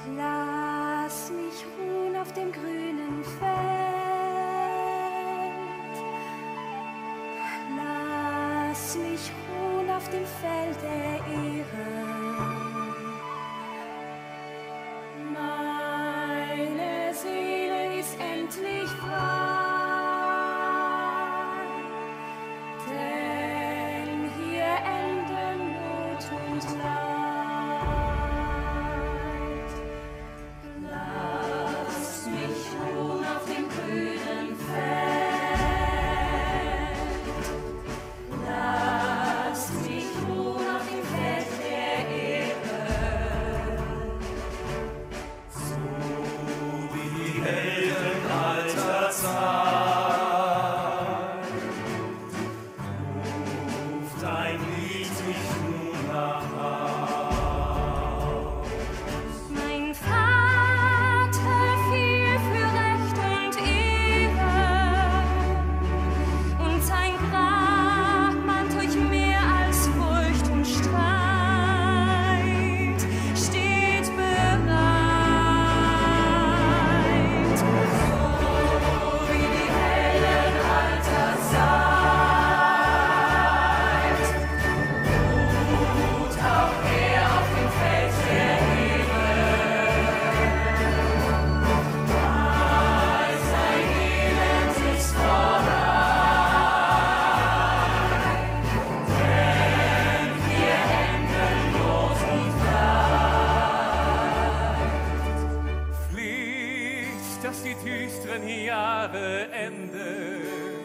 Lass mich ruhen auf dem grünen Feld. Lass mich ruhen auf dem Feld der Ehre. Meine Seele ist endlich frei, denn hier enden Not und Leid. Lass mich ruhen auf dem grünen Feld. Lass mich ruhen auf dem Feld der Ehre. So wie die Helden alter Zeit ruft ein Lied mich nun nach Haus. Mein Vater fiel für Recht und Ehre, und sein Grab mahnt euch mehr als Furcht und Streit, steht bereit. So wie die Helden alter Zeit ruht auch er auf dem Feld der Ehre. All sein Elend ist vorbei, denn wir enden Not und Leid. Flieht, dass die düsteren Jahre enden.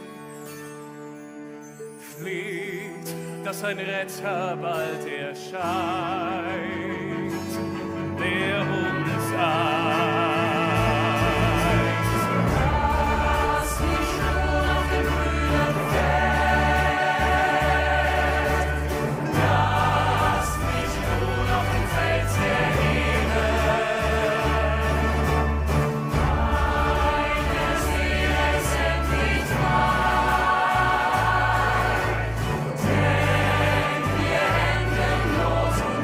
Flieht, dass ein Retter bald erscheint, der uns eint. Lass mich ruhen auf dem grünen Feld. Lass mich ruhen auf dem Feld der Ehre. Meine Seele ist endlich frei, denn wir enden Not und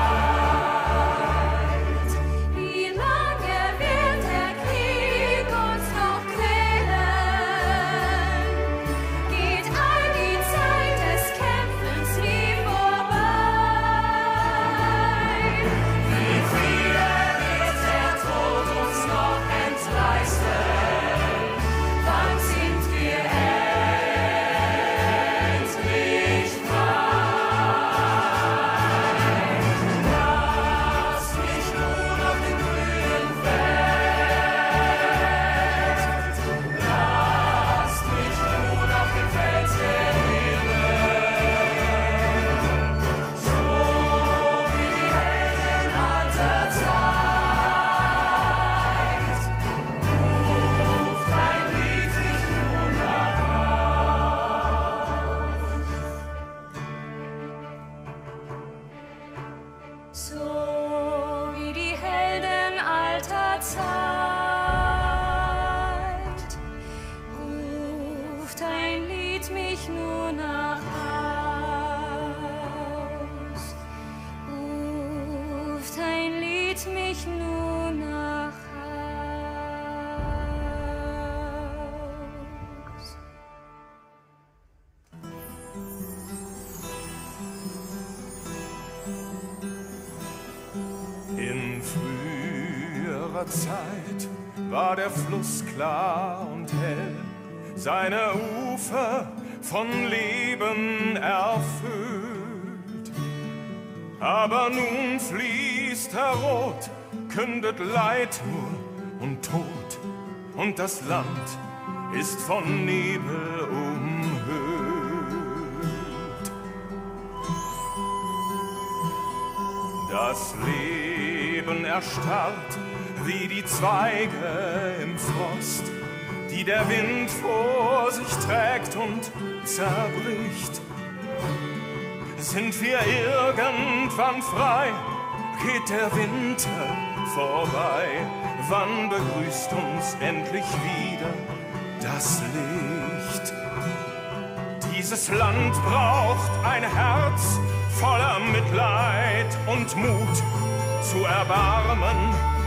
Leid. Wie lange wird der Krieg uns noch quälen? Geht all die Zeit des Kämpfens nie vorbei? Wie viele wird der Tod uns noch entreißen? Wann sind wir endlich frei? Lass mich ruhen auf dem grünen Feld. Lass mich ruhen auf dem Feld der Ehre. So wie die Helden alter Zeit ruft ein Lied sich nun nach Haus. So wie die Helden alter Zeit ruft ein Lied mich nur nach Haus. Ruft ein Lied mich nur nach Haus. In früherer Zeit war der Fluss klar und hell, seine Ufer von Leben erfüllt. Aber nun fließt er rot, kündet Leid nur und Tod, und das Land ist von Nebel umhüllt. Das Leben erstarrt wie die Zweige im Frost, die der Wind vor sich trägt und zerbricht. Sind wir irgendwann frei, geht der Winter vorbei. Wann begrüßt uns endlich wieder das Licht? Dieses Land braucht ein Herz voller Mitleid und Mut zu Erbarmen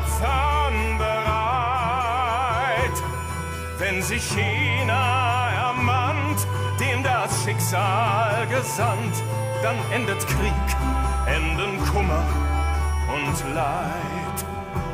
Opfern bereit. Wenn sich jener ermannt, dem das Schicksal gesandt, dann endet Krieg, enden Kummer und Leid.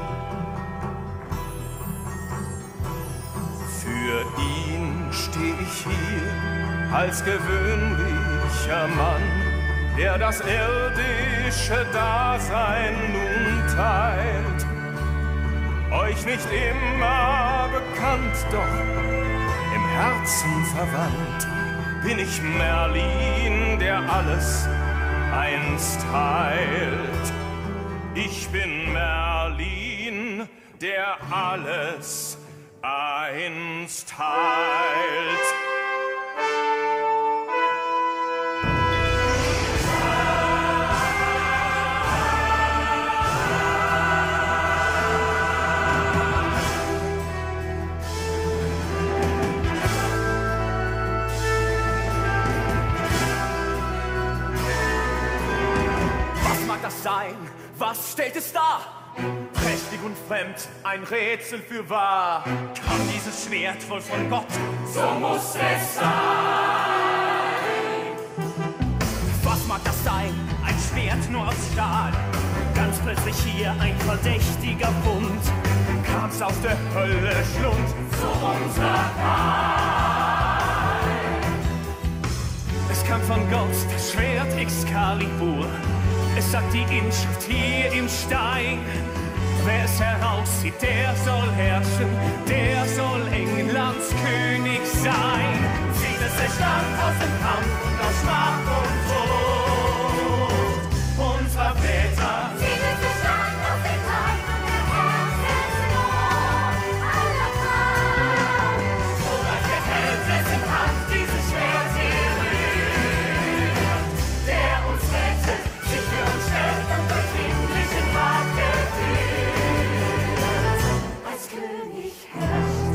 Für ihn steh ich hier als gewöhnlicher Mann, der das irdische Dasein nun teilt. Euch nicht immer bekannt, doch im Herzen verwandt bin ich Merlin, der alles einst heilt. Ich bin Merlin, der alles einst heilt. Sein, was stellt es dar? Prächtig und fremd, ein Rätsel für wahr. Kam dieses Schwert wohl von Gott? So muss es sein. Was mag das sein? Ein Schwert nur aus Stahl. Ganz plötzlich hier ein verdächtiger Bund. Kam's aus der Hölle Schlund zu unserer Wahl. Es kam von Gott, das Schwert Excalibur. Es sagt die Inschrift hier im Stein. Wer es herauszieht, der soll herrschen, der soll Englands König sein. Sieht es der Stand aus dem Kampf und aus Schmach und Tod unserer Väter. Sieht es der Stand aus dem Kampf und der Herzensnot aller Kraft. So weit gehält es im Kampf dieses Schwert hier rührt, der uns rettet, sich für uns stellt und durch himmlischen Rat geführt, als König herrscht.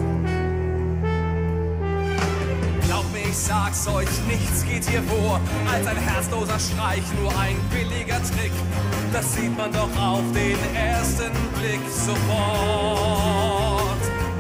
Glaubt mir, ich sag's euch, nichts geht hier vor, als ein herzloser Streich, nur ein billiger Trick. Das sieht man doch auf den ersten Blick sofort.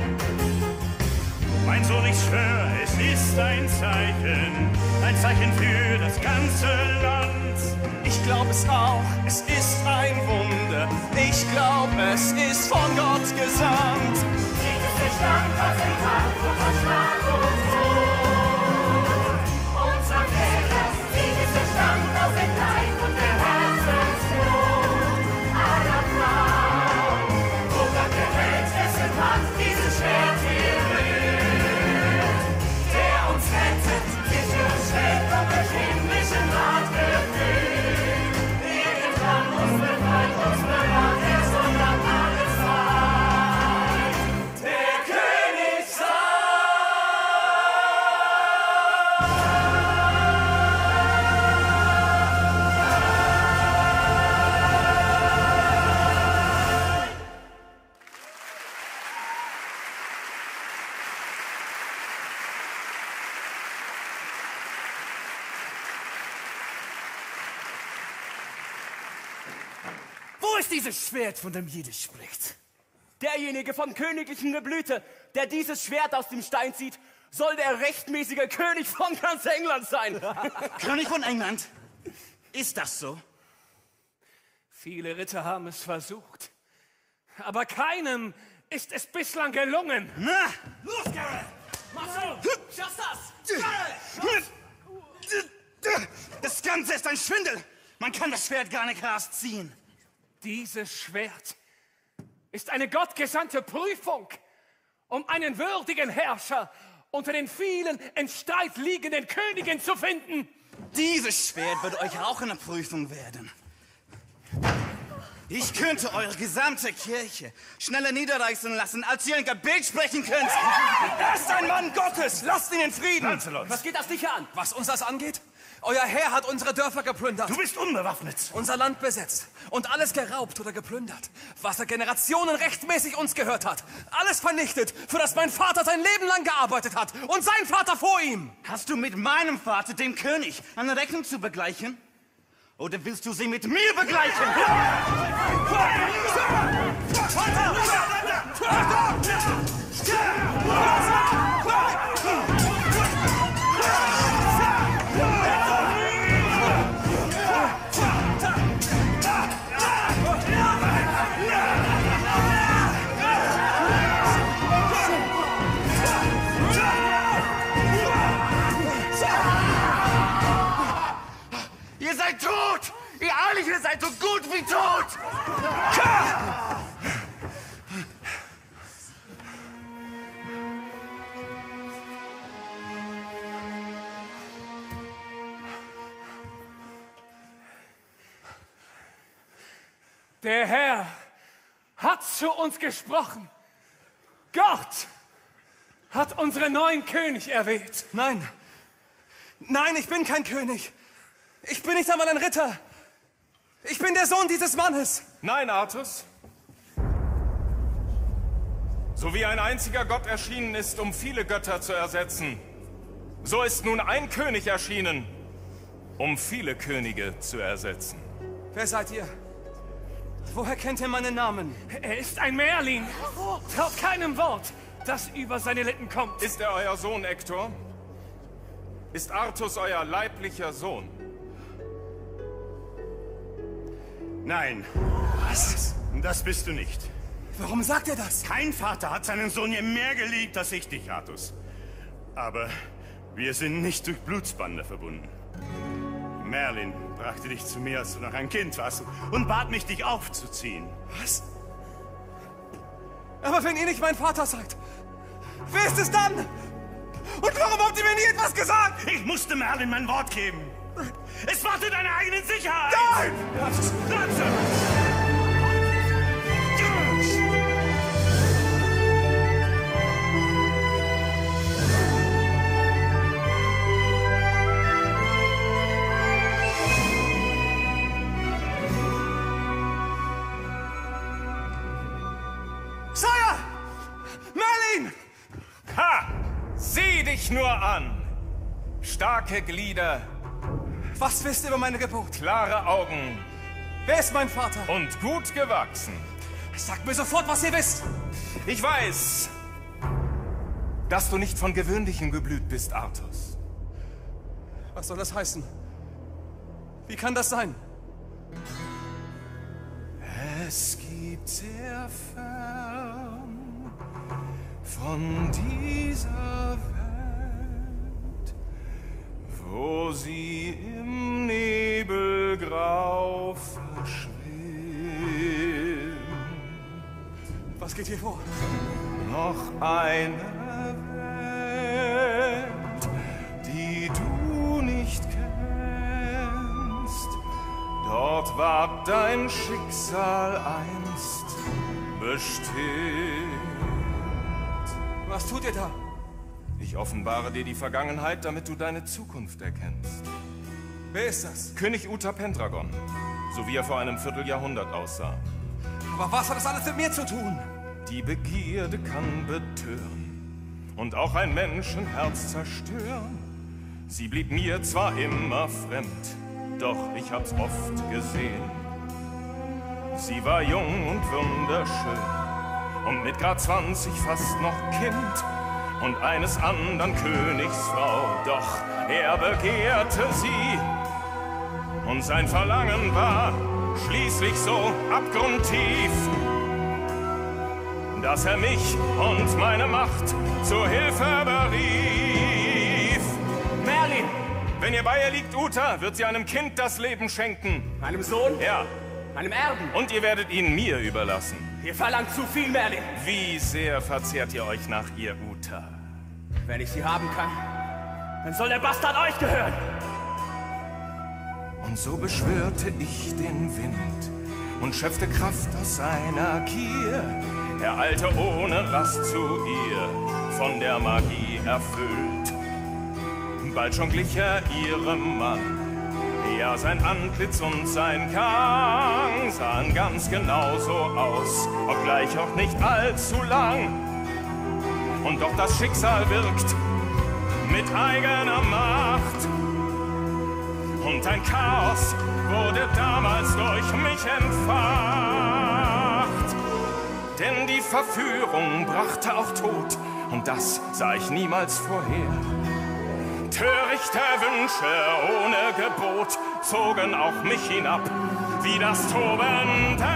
Mein Sohn, ich schwör, es ist ein Zeichen für das ganze Land. Ich glaub es auch, es ist ein Wunder. Ich glaub, es ist von Gott gesandt. Sieht es der Stand aus dem Kampf und aus Schlag und Tod unserer Väter. Sieht es der Stand aus dem Leib und der Herzensnot aller Frauen. Wo Gott gehält, dessen Hand dieses Schwert hier rührt, der uns rettet, sich für uns stellt und durch himmlischen Rat geführt. Irgendwann uns befreit, uns bewahrt, er soll dann alles sein. Der König sein. Wo ist dieses Schwert, von dem jeder spricht? Derjenige von königlichem Geblüte, der dieses Schwert aus dem Stein zieht, soll der rechtmäßige König von ganz England sein. König von England? Ist das so? Viele Ritter haben es versucht, aber keinem ist es bislang gelungen. Na, Los, Gareth! Mach so! Schaffst das! das Ganze ist ein Schwindel. Man kann das Schwert gar nicht rausziehen. Dieses Schwert ist eine gottgesandte Prüfung, um einen würdigen Herrscher unter den vielen in Streit liegenden Königen zu finden. Dieses Schwert wird euch auch eine Prüfung werden. Ich könnte eure gesamte Kirche schneller niederreißen lassen, als ihr ein Gebet sprechen könnt. Er ist ein Mann Gottes! Lasst ihn in Frieden! Lancelot. Was geht das dich an? Was uns das angeht? Euer Herr hat unsere Dörfer geplündert. Du bist unbewaffnet. Unser Land besetzt und alles geraubt oder geplündert, was seit Generationen rechtmäßig uns gehört hat. Alles vernichtet, für das mein Vater sein Leben lang gearbeitet hat und sein Vater vor ihm. Hast du mit meinem Vater, dem König, eine Rechnung zu begleichen? Oder willst du sie mit mir begleichen? Vater! alle hier seid so gut wie tot! Der Herr hat zu uns gesprochen. Gott hat unseren neuen König erwählt. Nein. Nein, ich bin kein König. Ich bin nicht einmal ein Ritter. Ich bin der Sohn dieses Mannes. Nein, Artus. So wie ein einziger Gott erschienen ist, um viele Götter zu ersetzen, so ist nun ein König erschienen, um viele Könige zu ersetzen. Wer seid ihr? Woher kennt ihr meinen Namen? Er ist ein Merlin. Traut keinem Wort, das über seine Lippen kommt. Ist er euer Sohn, Hektor? Ist Artus euer leiblicher Sohn? Nein. Was? Das bist du nicht. Warum sagt er das? Kein Vater hat seinen Sohn je mehr geliebt als ich dich, Artus. Aber wir sind nicht durch Blutsbande verbunden. Merlin brachte dich zu mir, als du noch ein Kind warst, und bat mich, dich aufzuziehen. Was? Aber wenn ihr nicht mein Vater seid, wer ist es dann? Und warum habt ihr mir nie etwas gesagt? Ich musste Merlin mein Wort geben. Es war zu deiner eigenen Sicherheit. Nein! Sire! Merlin! Ha! Sieh dich nur an! Starke Glieder, Was wisst ihr über meine Geburt? klare Augen Wer ist mein Vater? und gut gewachsen. Sagt mir sofort, was ihr wisst! Ich weiß, dass du nicht von Gewöhnlichem geblüht bist, Artus. Was soll das heißen? Wie kann das sein? Es gibt sehr fern von dieser Welt, wo sie im Nebelgrau verschwimmt. Was geht hier vor? Noch eine Welt, die du nicht kennst. Dort war dein Schicksal einst bestimmt. Was tut ihr da? Ich offenbare dir die Vergangenheit, damit du deine Zukunft erkennst. Wer ist das? König Uta Pendragon, so wie er vor einem Vierteljahrhundert aussah. Aber was hat das alles mit mir zu tun? Die Begierde kann betören und auch ein Menschenherz zerstören. Sie blieb mir zwar immer fremd, doch ich hab's oft gesehen. Sie war jung und wunderschön und mit grad 20 fast noch Kind und eines andern Königs Frau. Doch er begehrte sie und sein Verlangen war schließlich so abgrundtief, dass er mich und meine Macht zur Hilfe berief. Merlin, Wenn ihr bei ihr liegt, Uta, wird sie einem Kind das Leben schenken. meinem Sohn, Ja, meinem Erben. und ihr werdet ihn mir überlassen. Ihr verlangt zu viel, Merlin. Wie sehr verzehrt ihr euch nach ihr, Uta? Wenn ich sie haben kann, dann soll der Bastard euch gehören. Und so beschwörte ich den Wind und schöpfte Kraft aus seiner Gier. Er eilte ohne Rast zu ihr, von der Magie erfüllt. Bald schon glich er ihrem Mann, ja, sein Antlitz und sein Gang sahen ganz genauso aus, obgleich auch nicht allzu lang. Und doch das Schicksal wirkt mit eigener Macht. Und ein Chaos wurde damals durch mich entfacht. Denn die Verführung brachte auch Tod, und das sah ich niemals vorher. Törichte Wünsche ohne Gebot zogen auch mich hinab, wie das tobende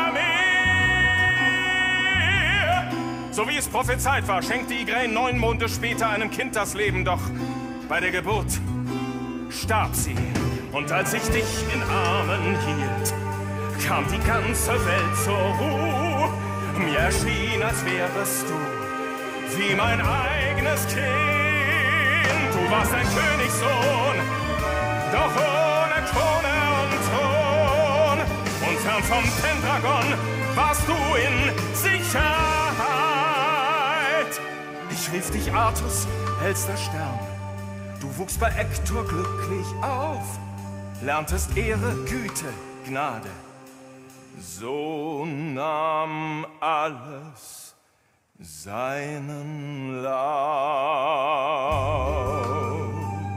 Meer. So wie es prophezeit war, schenkte Igraine 9 Monde später einem Kind das Leben, doch bei der Geburt starb sie. Und als ich dich in Armen hielt, kam die ganze Welt zur Ruhe. Mir erschien, als wärest du wie mein eigenes Kind. Du warst ein Königssohn, doch ohne Krone und Thron. Und fern vom Pendragon warst du in Sicherheit. Ich rief dich Artus, hellster Stern. Du wuchst bei Ektor glücklich auf, lerntest Ehre, Güte, Gnade. So nahm alles seinen Lauf.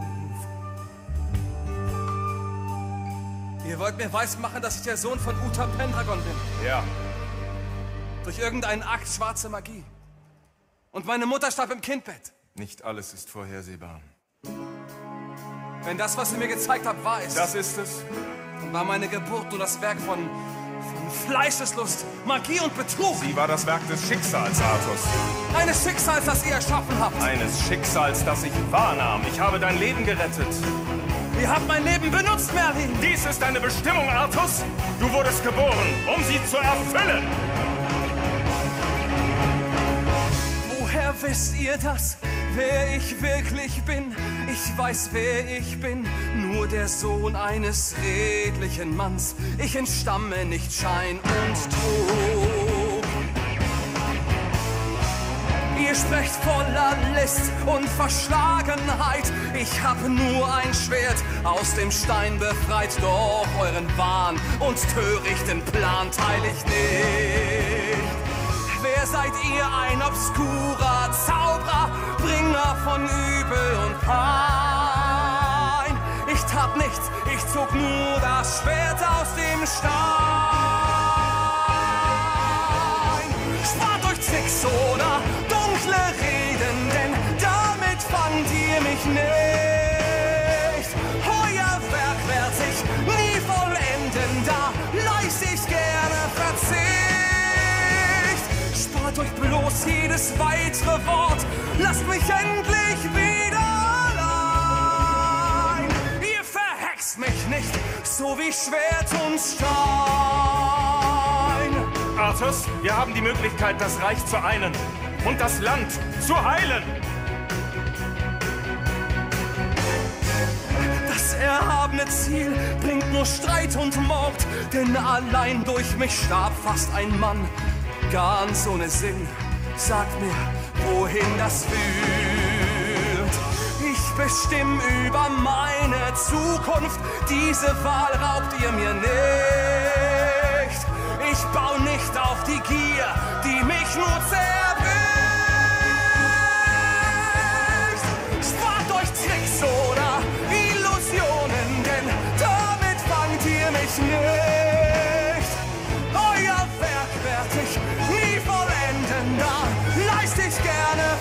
Ihr wollt mir weismachen, dass ich der Sohn von Uta Pendragon bin. Ja. Durch irgendeinen Akt schwarze Magie. Und meine Mutter starb im Kindbett. Nicht alles ist vorhersehbar. Wenn das, was ihr mir gezeigt habt, wahr ist, Das ist es. dann war meine Geburt nur das Werk von Fleischeslust, Magie und Betrug. Sie war das Werk des Schicksals, Artus. Eines Schicksals, das ihr erschaffen habt. Eines Schicksals, das ich wahrnahm. Ich habe dein Leben gerettet. Ihr habt mein Leben benutzt, Merlin. Dies ist deine Bestimmung, Artus. Du wurdest geboren, um sie zu erfüllen. Woher wisst ihr das, wer ich wirklich bin? Ich weiß, wer ich bin, nur der Sohn eines redlichen Manns. Ich entstamme nicht Schein und Trug. Ihr sprecht voller List und Verschlagenheit. Ich hab nur ein Schwert aus dem Stein befreit. Doch euren Wahn und törichten Plan teil ich nicht. Wer seid ihr, ein obskurer Zauberer, Bringer von Übel und Pein? Ich tat nichts, ich zog nur das Schwert aus dem Stein. Spart euch Tricks oder dunkle Reden, denn damit fangt ihr mich nicht. Euer Werk werd ich nie vollenden, da leist ich gerne Verzicht. Spart euch bloß jedes weitere Wort, lasst mich endlich wieder allein. Ihr verhext mich nicht, so wie Schwert und Stein. Artus, wir haben die Möglichkeit, das Reich zu einen und das Land zu heilen. Das erhabene Ziel bringt nur Streit und Mord, denn allein durch mich starb fast ein Mann. Ganz ohne Sinn, sagt mir, wohin das führt. Ich bestimm über meine Zukunft, diese Wahl raubt ihr mir nicht. Ich bau nicht auf die Gier, die mich nur zerbricht. Spart euch Tricks oder Illusionen, denn damit fangt ihr mich nicht. Euer Werk werd ich nie vollenden, da leist ich gerne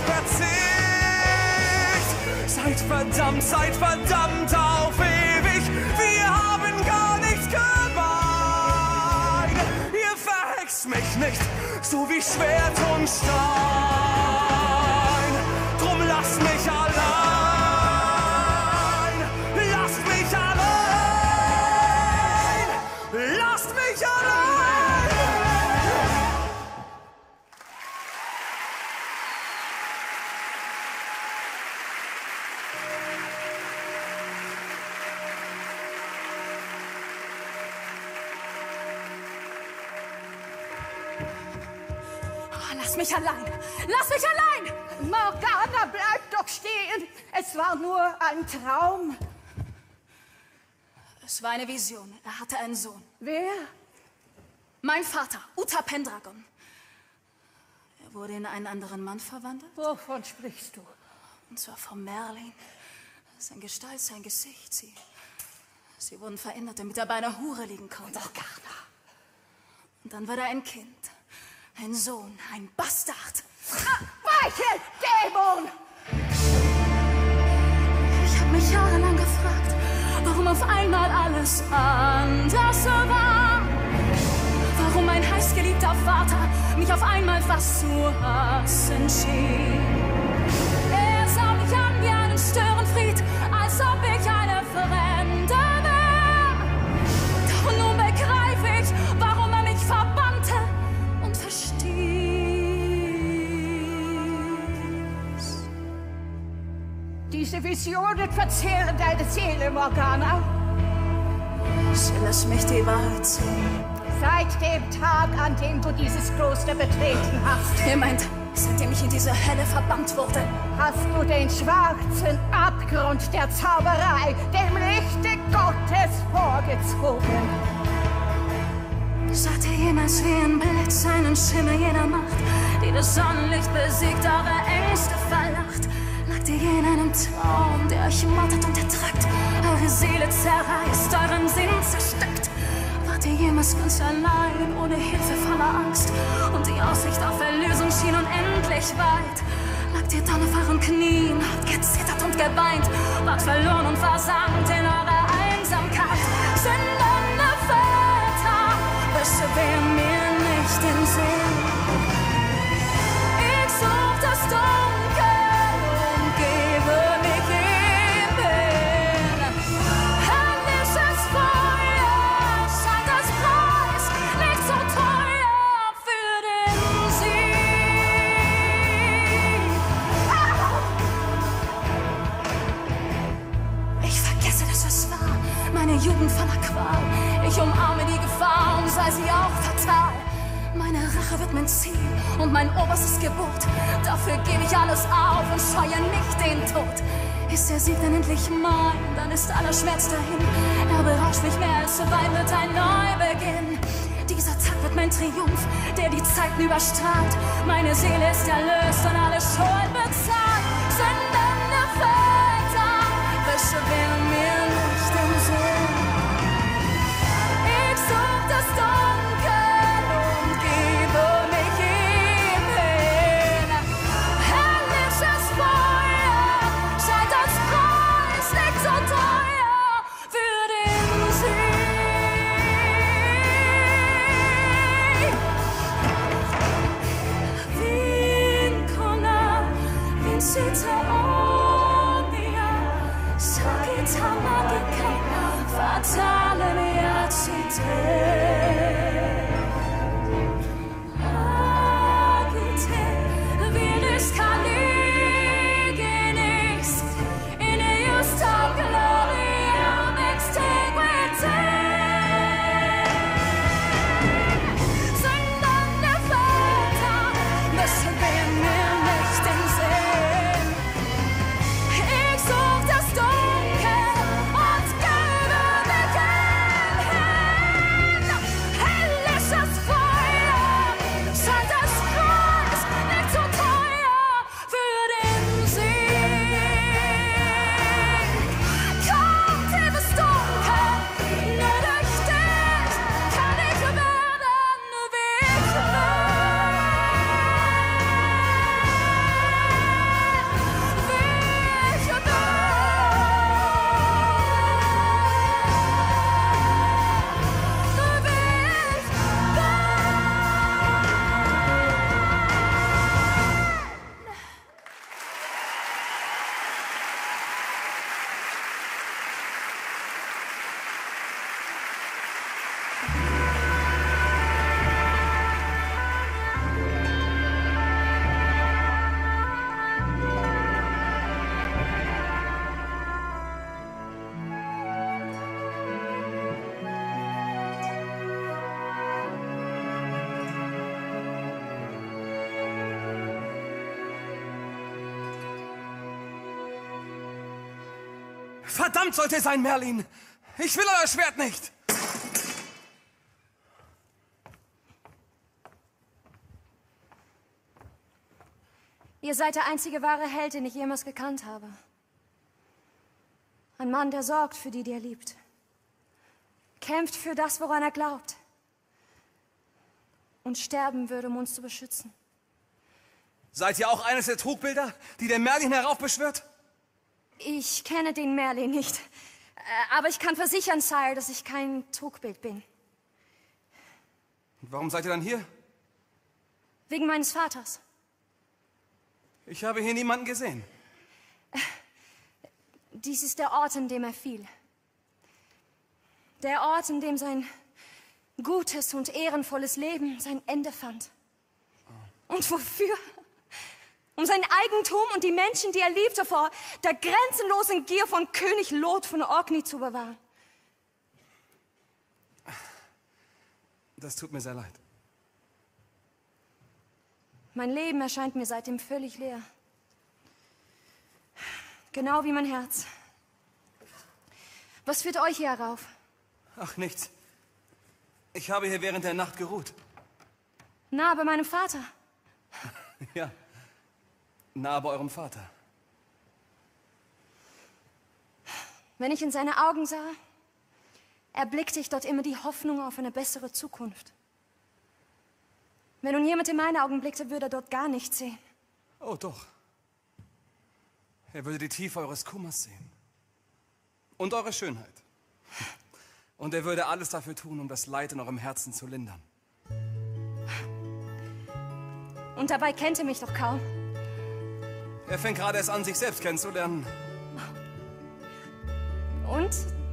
Verzicht. Seid verdammt auf ewig, wir haben gar nichts gemein. Ihr verhext mich nicht, so wie Schwert und Stein. Drum lasst mich allein, lasst mich allein, lasst mich allein. Lass mich allein! Lass mich allein! Morgana, bleib doch stehen! Es war nur ein Traum. Es war eine Vision. Er hatte einen Sohn. Wer? Mein Vater, Uta Pendragon. Er wurde in einen anderen Mann verwandelt. Wovon sprichst du? Und zwar von Merlin. Sein Gestalt, sein Gesicht. Sie wurden verändert, damit er bei einer Hure liegen konnte. Morgana. Und dann war da ein Kind. Ein Sohn, ein Bastard. Weiche, Dämon! Ich habe mich jahrelang gefragt, warum auf einmal alles anders war. Warum mein heißgeliebter Vater mich auf einmal fast zu hassen schien. Er sah mich an wie einen Störenfried, als ob ich eine Fremde wäre. Diese Visionen verzehren deine Seele, Morgana. Lass mich die Wahrheit sehen. Seit dem Tag, an dem du dieses Kloster betreten hast. Ihr meint, seitdem ich in diese Hölle verbannt wurde? Hast du den schwarzen Abgrund der Zauberei dem Lichte Gottes vorgezogen? Sagt ihr jemals wie ein Blitz einen Schimmer jener Macht, die das Sonnenlicht besiegt, eure Ängste verlacht? Lagt ihr je in einem Traum, der euch mottet und ertragt, eure Seele zerreißt, euren Sinn zerstückt? Wart ihr jemals ganz allein, ohne Hilfe, voller Angst, und die Aussicht auf Erlösung schien unendlich weit? Lagt ihr dann auf euren Knien, habt gezittert und geweint, wart verloren und versankt in eurer Einsamkeit? Sündende Väter, beschweren mir nicht den Sinn. Ich such das Dunkel und gebe mich ihm hin. Herrliches Feuer, scheint als Preis, nicht so teuer für den Sieg. Ich vergesse, dass es war, meine Jugend voller Qual. Ich umarme die Gefahr und sei sie auch fatal. Meine Rache wird mein Ziel und mein oberstes Gebot. Dafür gebe ich alles auf und scheue nicht den Tod. Ist der Sieg dann endlich mein, dann ist aller Schmerz dahin. Er berauscht mich mehr als Wein, wird ein Neubeginn. Dieser Tag wird mein Triumph, der die Zeiten überstrahlt. Meine Seele ist erlöst und alle Schuld bezahlt. Sündende Väter beschweren mir nicht den Sinn. Ich such das Dunkel und gebe mich ihm hin. Herrliches Feuer, scheint als Preis, nicht so teuer für den Sieg. Vincula, vincita omnia, sancta magica, fatale viacite. Agite, viris caligenis, in justa gloria extinguite. Sündende Väter beschweren mir nicht den Sinn. Ich such das Dunkel und gebe mich hin. Herrliches Feuer, scheint als Preis, nicht so teuer für den Sieg. Komm, tiefes Dunkel, nur durch dich kann ich werden, wie ich will. Verdammt sollte es sein, Merlin! Ich will euer Schwert nicht! Ihr seid der einzige wahre Held, den ich jemals gekannt habe. Ein Mann, der sorgt für die, die er liebt. Kämpft für das, woran er glaubt. Und sterben würde, um uns zu beschützen. Seid ihr auch eines der Trugbilder, die der Merlin heraufbeschwört? Ich kenne den Merlin nicht. Aber ich kann versichern, Sire, dass ich kein Trugbild bin. Warum seid ihr dann hier? Wegen meines Vaters. Ich habe hier niemanden gesehen. Dies ist der Ort, an dem er fiel. Der Ort, in dem sein gutes und ehrenvolles Leben sein Ende fand. Und wofür? um sein Eigentum und die Menschen, die er liebte, vor der grenzenlosen Gier von König Lot von Orkney zu bewahren. Das tut mir sehr leid. Mein Leben erscheint mir seitdem völlig leer. Genau wie mein Herz. Was führt euch hier herauf? Ach, nichts. Ich habe hier während der Nacht geruht. Nahe bei meinem Vater. Ja, nahe bei eurem Vater. Wenn ich in seine Augen sah, erblickte ich dort immer die Hoffnung auf eine bessere Zukunft. Wenn nun jemand in meine Augen blickte, würde er dort gar nichts sehen. Oh, doch. Er würde die Tiefe eures Kummers sehen. Und eure Schönheit. Und er würde alles dafür tun, um das Leid in eurem Herzen zu lindern. Und dabei kennt er mich doch kaum. Er fängt gerade erst an, sich selbst kennenzulernen. Und?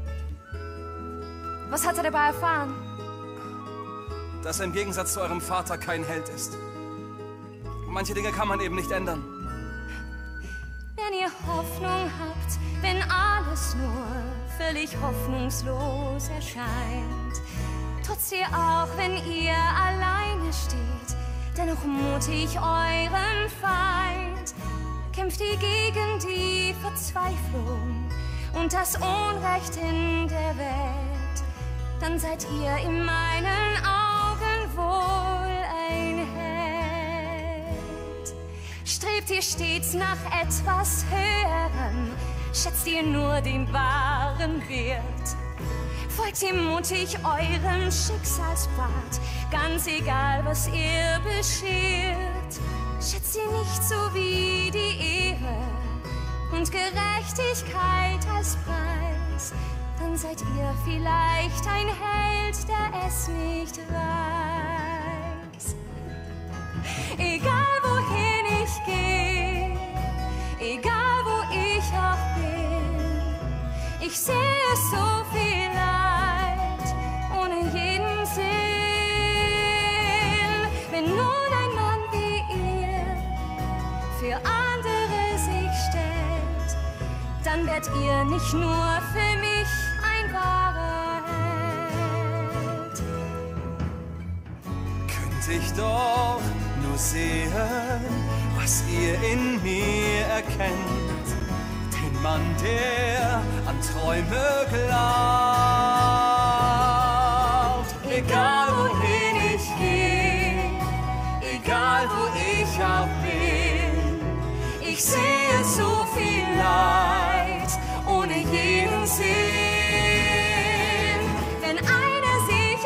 Was hat er dabei erfahren? Dass er im Gegensatz zu eurem Vater kein Held ist. Manche Dinge kann man eben nicht ändern. Wenn ihr Hoffnung habt, wenn alles nur völlig hoffnungslos erscheint, trotzt ihr auch, wenn ihr alleine steht, dennoch mutig euren Feind. Kämpft ihr gegen die Verzweiflung und das Unrecht in der Welt, dann seid ihr in meinen Augen wohl ein Held. Strebt ihr stets nach etwas Höherem, schätzt ihr nur den wahren Wert. Folgt ihr mutig eurem Schicksalspfad, ganz egal, was ihr beschert. Schätzt ihr nicht so wie die Ehre und Gerechtigkeit als Preis, dann seid ihr vielleicht ein Held, der es nicht weiß. Egal wohin ich gehe, egal wo ich auch bin, ich sehe so viel Leid ohne jeden Sinn. Wenn nun ein Mann wie ihr für andere sich stellt, dann werdet ihr nicht nur für mich ein wahrer Held. Könnte ich doch nur sehen, was ihr in mir erkennt. Den Mann, der an Träume glaubt. Egal wohin ich gehe, egal wo ich auch bin, ich sehe so viel Leid ohne jeden Sinn. Wenn einer sich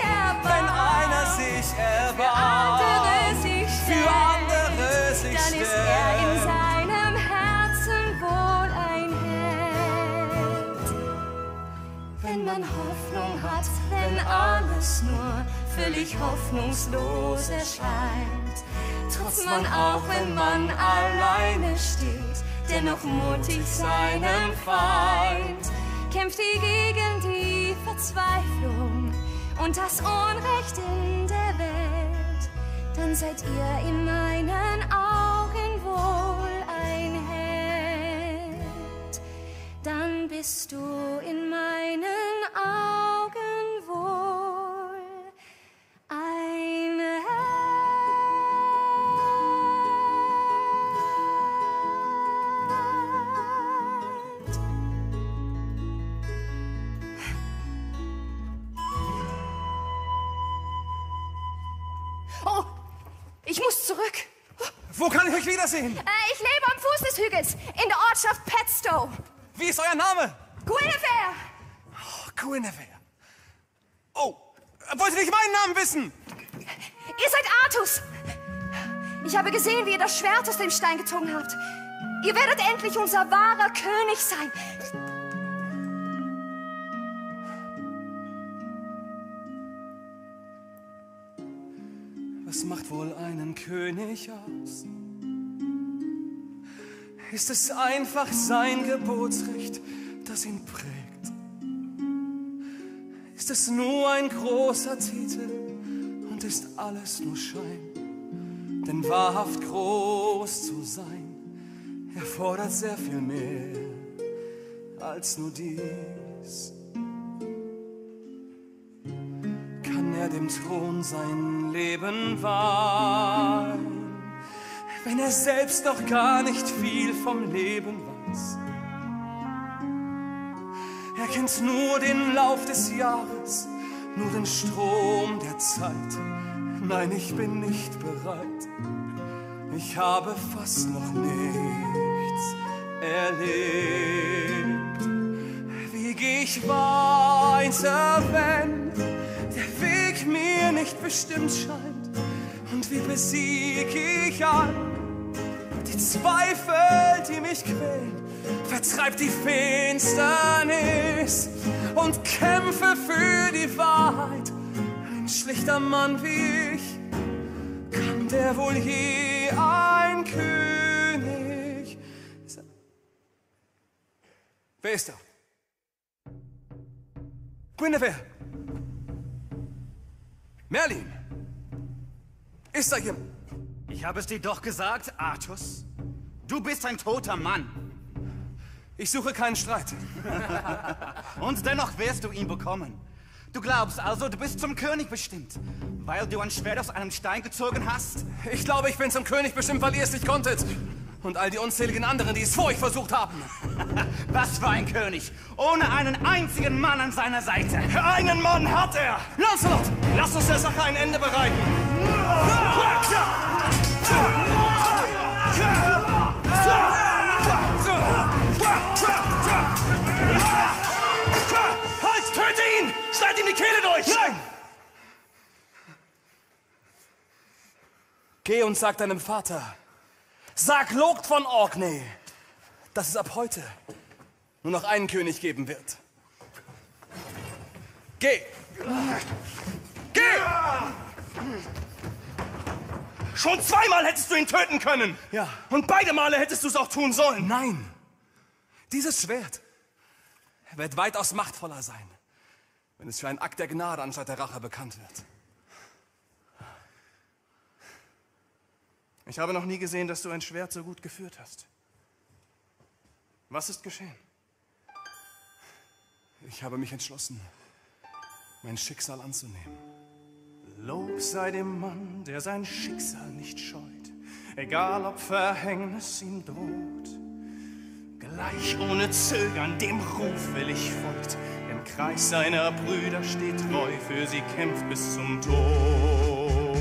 erbarmt, für andere sich dann ist er in seinem Herzen wohl ein Held. Wenn man Hoffnung hat, wenn alles nur völlig hoffnungslos erscheint, trotzt man auch, wenn man alleine steht, dennoch mutig seinem Feind. Kämpft ihr gegen die Verzweiflung und das Unrecht in der Welt, dann seid ihr in meinen Augen wohl ein Held. Dann bist du in meinen Augen wohl ein Held. Oh, ich muss zurück. Wo kann ich euch wiedersehen? Ich lebe am Fuß des Hügels in der Ortschaft Petstow. Wie ist euer Name? Guinevere. Oh, Guinevere. Oh, wollt ihr nicht meinen Namen wissen? Ihr seid Artus. Ich habe gesehen, wie ihr das Schwert aus dem Stein gezogen habt. Ihr werdet endlich unser wahrer König sein. Was macht wohl einen König aus? Ist es einfach sein Geburtsrecht, das ihn prägt? Ist es nur ein großer Titel und ist alles nur Schein? Denn wahrhaft groß zu sein, Er fordert sehr viel mehr als nur dies. Kann er dem Thron sein Leben weihen, wenn er selbst noch gar nicht viel vom Leben weiß? Er kennt nur den Lauf des Jahres, nur den Strom der Zeit. Nein, ich bin nicht bereit. Ich habe fast noch nichts erlebt. Wie geh ich weiter, wenn der Weg mir nicht bestimmt scheint? Und wie besieg ich all die Zweifel, die mich quälen? Vertreib die Finsternis und kämpfe für die Wahrheit. Ein schlichter Mann wie ich, kann der wohl je ein König sein? Wer ist da? Guinevere! Merlin! Ist da jemand? Ich habe es dir doch gesagt, Artus. Du bist ein toter Mann. Ich suche keinen Streit. Und dennoch wirst du ihn bekommen. Du glaubst also, du bist zum König bestimmt, weil du ein Schwert aus einem Stein gezogen hast? Ich glaube, ich bin zum König bestimmt, weil ihr es nicht konntet. Und all die unzähligen anderen, die es vor euch versucht haben. Was für ein König, ohne einen einzigen Mann an seiner Seite. Einen Mann hat er! Lancelot, lass uns der Sache ein Ende bereiten. Halt! Töte ihn! Schneid ihm die Kehle durch! Nein! Geh und sag deinem Vater, sag Logt von Orkney, dass es ab heute nur noch einen König geben wird. Geh! Geh! Schon zweimal hättest du ihn töten können. Ja. Und beide Male hättest du es auch tun sollen. Nein. Dieses Schwert wird weitaus machtvoller sein, wenn es für einen Akt der Gnade anstatt der Rache bekannt wird. Ich habe noch nie gesehen, dass du ein Schwert so gut geführt hast. Was ist geschehen? Ich habe mich entschlossen, mein Schicksal anzunehmen. Lob sei dem Mann, der sein Schicksal nicht scheut, egal ob Verhängnis ihm droht. Gleich ohne Zögern dem Ruf will ich folgt, im Kreis seiner Brüder steht treu, für sie kämpft bis zum Tod.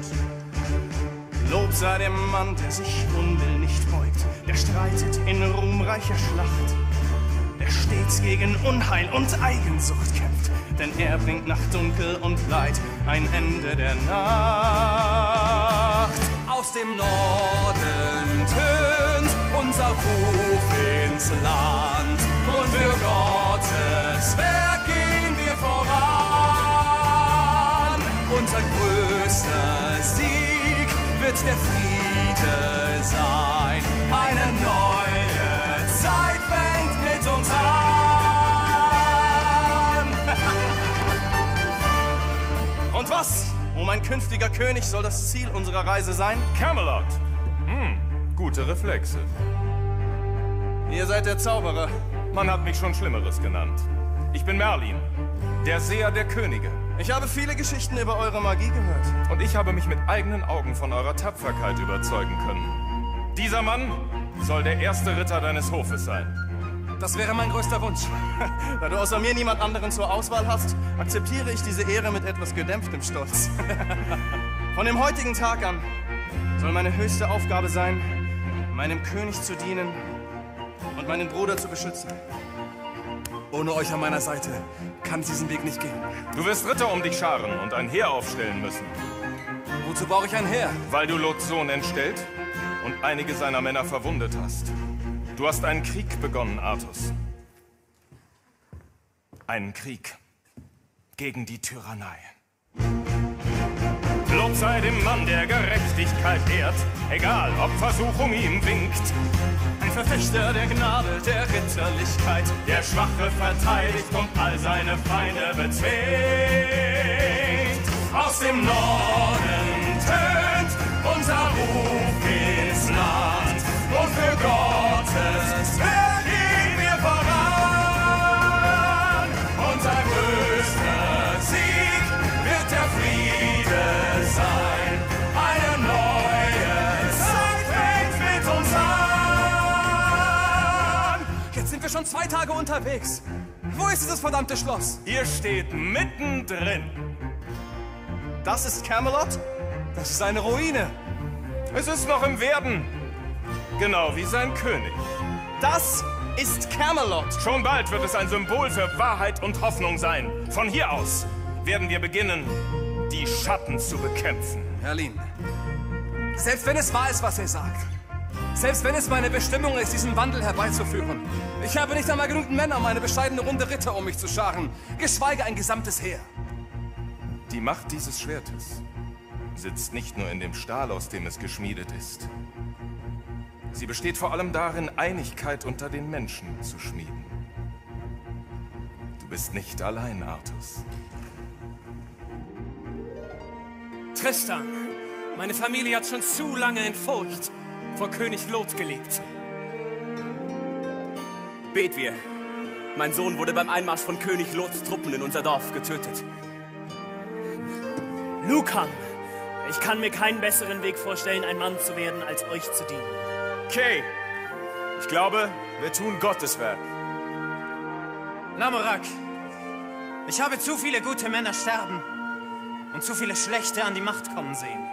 Lob sei dem Mann, der sich Unwill nicht beugt, der streitet in ruhmreicher Schlacht, der stets gegen Unheil und Eigensucht kämpft, denn er bringt nach Dunkel und Leid ein Ende der Nacht. Aus dem Norden tönt unser Ruf ins Land und für Gottes Werk gehen wir voran. Unser größter Sieg wird der Friede sein. Eine neue Zeit fängt mit uns an. Und was, oh mein künftiger König, soll das Ziel unserer Reise sein? Camelot! Gute Reflexe. Ihr seid der Zauberer. Man hat mich schon Schlimmeres genannt. Ich bin Merlin, der Seher der Könige. Ich habe viele Geschichten über eure Magie gehört. Und ich habe mich mit eigenen Augen von eurer Tapferkeit überzeugen können. Dieser Mann soll der erste Ritter deines Hofes sein. Das wäre mein größter Wunsch. Da du außer mir niemand anderen zur Auswahl hast, akzeptiere ich diese Ehre mit etwas gedämpftem Stolz. Von dem heutigen Tag an soll meine höchste Aufgabe sein, meinem König zu dienen und meinen Bruder zu beschützen. Ohne euch an meiner Seite kann ich diesen Weg nicht gehen. Du wirst Ritter um dich scharen und ein Heer aufstellen müssen. Wozu brauche ich ein Heer? Weil du Lots Sohn entstellt und einige seiner Männer verwundet hast. Du hast einen Krieg begonnen, Artus. Einen Krieg gegen die Tyrannei. Lob sei dem Mann, der Gerechtigkeit ehrt, egal ob Versuchung ihm winkt. Ein Verfechter der Gnade, der Ritterlichkeit, der Schwache verteidigt und all seine Feinde bezwingt. Aus dem Norden tönt unser Ruf ins Land und für Gott schon 2 Tage unterwegs. Wo ist dieses verdammte Schloss? Ihr steht mittendrin. Das ist Camelot? Das ist eine Ruine. Es ist noch im Werden. Genau wie sein König. Das ist Camelot. Schon bald wird es ein Symbol für Wahrheit und Hoffnung sein. Von hier aus werden wir beginnen, die Schatten zu bekämpfen. Merlin, selbst wenn es wahr ist, was er sagt, selbst wenn es meine Bestimmung ist, diesen Wandel herbeizuführen, ich habe nicht einmal genügend Männer, um eine bescheidene Runde Ritter um mich zu scharen, geschweige ein gesamtes Heer. Die Macht dieses Schwertes sitzt nicht nur in dem Stahl, aus dem es geschmiedet ist. Sie besteht vor allem darin, Einigkeit unter den Menschen zu schmieden. Du bist nicht allein, Artus. Tristan, meine Familie hat schon zu lange in Furcht vor König Lot gelebt. Bedwyr, mein Sohn wurde beim Einmarsch von König Lots Truppen in unser Dorf getötet. Lucan, ich kann mir keinen besseren Weg vorstellen, ein Mann zu werden, als euch zu dienen. Kay, ich glaube, wir tun Gottes Werk. Lamorak, ich habe zu viele gute Männer sterben und zu viele schlechte an die Macht kommen sehen.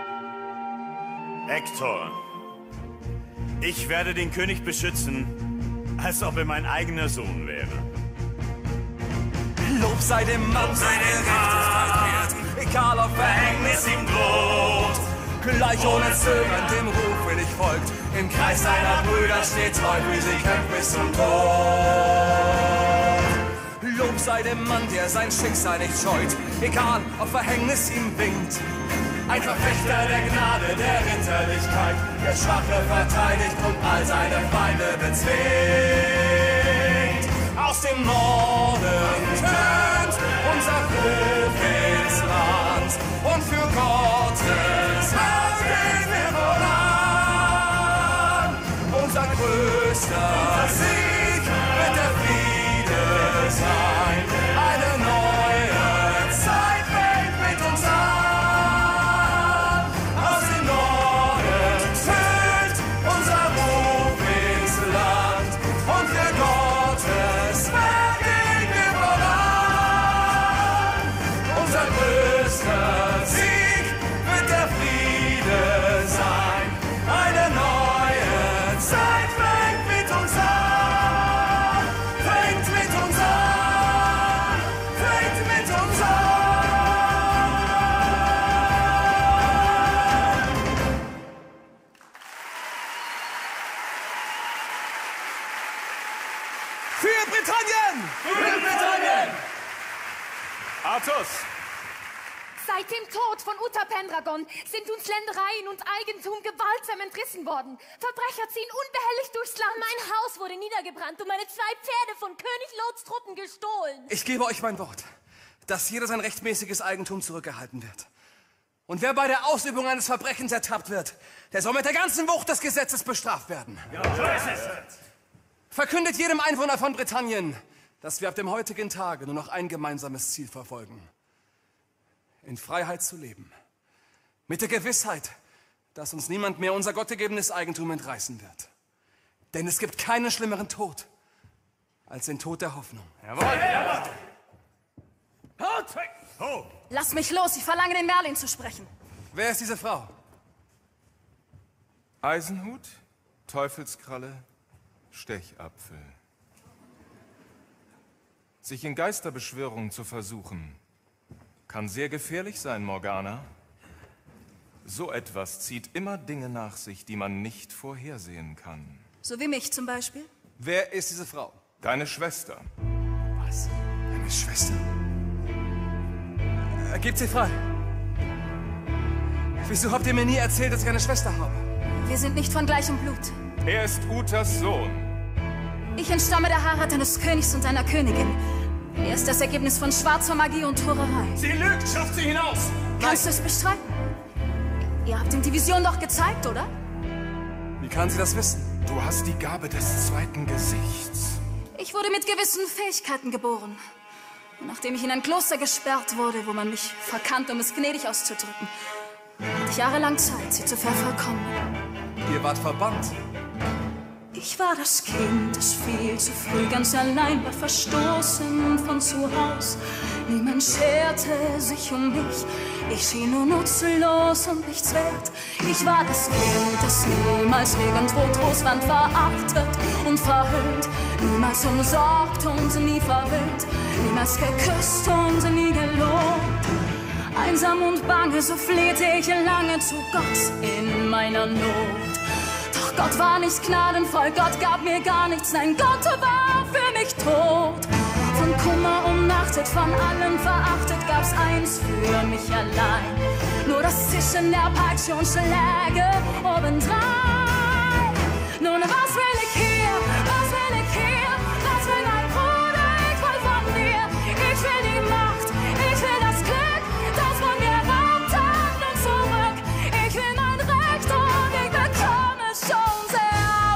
Hektor, ich werde den König beschützen, als ob er mein eigener Sohn wäre. Lob sei dem Mann, seine Gerechtigkeit wert, egal ob Verhängnis ihm droht. Gleich ohne Zögern dem Ruf, wenn ich folgt, im Kreis seiner Brüder steht treu, wie sie kämpft bis zum Tod. Lob sei dem Mann, der sein Schicksal nicht scheut, egal ob Verhängnis ihm winkt. Ein Verfechter der Gnade, der Ritterlichkeit, der Schwache verteidigt und all seine Feinde bezwingt. Aus dem Norden tönt unser Ruf ins Land und für Gottes Werk gehen wir voran. Unser größter Sieg wird der Friede sein. Eine neue Zeit fängt mit uns an. Aus dem Norden tönt unser Ruf ins Land und für Gottes Werk gehen wir voran. Unser größter Sieg wird der Friede sein. Eine neue Zeit fängt mit uns an. Fängt mit uns an. Fängt mit uns an. Für Britannien! Für Britannien! Artus! Seit dem Tod von Uther-Pendragon sind uns Ländereien und Eigentum gewaltsam entrissen worden. Verbrecher ziehen unbehelligt durchs Land. Mein Haus wurde niedergebrannt und meine 2 Pferde von König Lots Truppen gestohlen. Ich gebe euch mein Wort, dass jeder sein rechtmäßiges Eigentum zurückerhalten wird. Und wer bei der Ausübung eines Verbrechens ertappt wird, der soll mit der ganzen Wucht des Gesetzes bestraft werden. Ja, so ist es. Verkündet jedem Einwohner von Britannien, dass wir ab dem heutigen Tage nur noch ein gemeinsames Ziel verfolgen. In Freiheit zu leben. Mit der Gewissheit, dass uns niemand mehr unser gottgegebenes Eigentum entreißen wird. Denn es gibt keinen schlimmeren Tod als den Tod der Hoffnung. Jawohl! Oh, Lass mich los, ich verlange den Merlin zu sprechen. Wer ist diese Frau? Eisenhut, Teufelskralle, Stechapfel. Sich in Geisterbeschwörungen zu versuchen, kann sehr gefährlich sein, Morgana. So etwas zieht immer Dinge nach sich, die man nicht vorhersehen kann. So wie mich zum Beispiel. Wer ist diese Frau? Deine Schwester. Was? Meine Schwester? Gebt sie frei. Wieso habt ihr mir nie erzählt, dass ich eine Schwester habe? Wir sind nicht von gleichem Blut. Er ist Uthers Sohn. Ich entstamme der Heirat eines Königs und einer Königin. Er ist das Ergebnis von schwarzer Magie und Hurerei. Sie lügt! Schafft sie hinaus! Kannst du es bestreiten? Ihr habt ihm die Vision doch gezeigt, oder? Wie kann sie das wissen? Du hast die Gabe des zweiten Gesichts. Ich wurde mit gewissen Fähigkeiten geboren. Und nachdem ich in ein Kloster gesperrt wurde, wo man mich verkannte, um es gnädig auszudrücken, hatte ich jahrelang Zeit, sie zu vervollkommnen. Ihr wart verbannt. Ich war das Kind, das viel zu früh ganz allein war, verstoßen von zu Haus. Niemand scherte sich um mich, ich schien nur nutzlos und nichts wert. Ich war das Kind, das niemals irgendwo Trost fand, verachtet und verhüllt, niemals umsorgt und nie verwöhnt, niemals geküsst und nie gelobt. Einsam und bange, so flehte ich lange zu Gott in meiner Not. Doch Gott war nicht gnadenvoll, Gott gab mir gar nichts, nein, Gott war für mich tot. Von Kummer umnachtet, von allen verachtet, gab's eins für mich allein. Nur das Zischen der Peitsche und Schläge obendrein. Nun, was will ich hier, was will ich hier, was will mein Bruder, ich will von dir. Ich will die Macht, ich will das Glück, das man mir raubt, und zurück. Ich will mein Recht und ich bekomme es schon sehr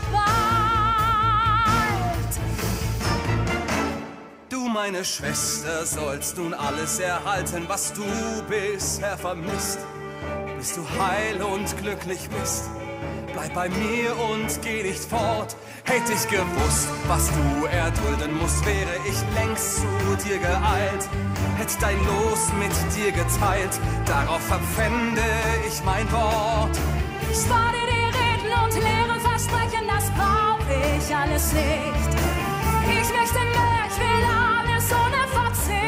bald. Du, meine Schwester, sollst nun alles erhalten, was du bisher vermisst. Bis du heil und glücklich bist, bleib bei mir und geh nicht fort. Hätt ich gewusst, was du erdulden musst, wäre ich längst zu dir geeilt. Hätt dein Los mit dir geteilt, darauf verpfände ich mein Wort. Spar dir die Reden und leere Versprechen, das brauch ich alles nicht. Ich möchte mehr, ich will alles ohne Verzicht.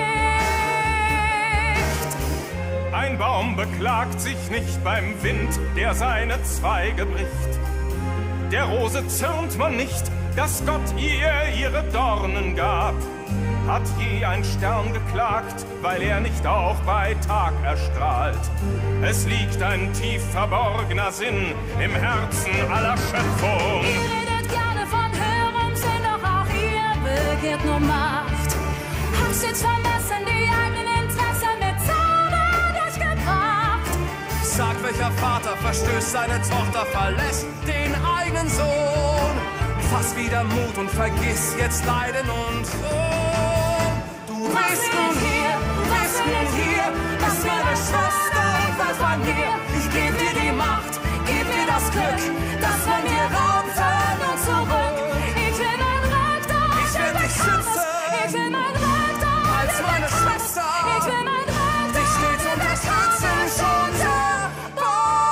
Ein Baum beklagt sich nicht beim Wind, der seine Zweige bricht. Der Rose zürnt man nicht, dass Gott ihr ihre Dornen gab. Hat je ein Stern geklagt, weil er nicht auch bei Tag erstrahlt? Es liegt ein tief verborgener Sinn im Herzen aller Schöpfung. Ihr redet gerne von höherem Sinn, doch auch ihr begehrt nur Macht. Habt stets vermessen die eigenen Interessen mit Zauber durchgebracht. Sag, welcher Vater verstößt seine Tochter, verlässt den eigenen Sohn. Fass wieder Mut und vergiss jetzt Leiden und Sohn. Du bist nun hier, bist meine Schwester, ich will von dir. Ich geb dir die Macht, geb dir das Glück, das man dir raubt, und zurück. Ich will mein Recht, ich will dich schützen. Ich will mein Recht, als meine Schwester. Ich will mein Recht, dich stets unterstützen, schon sehr bald.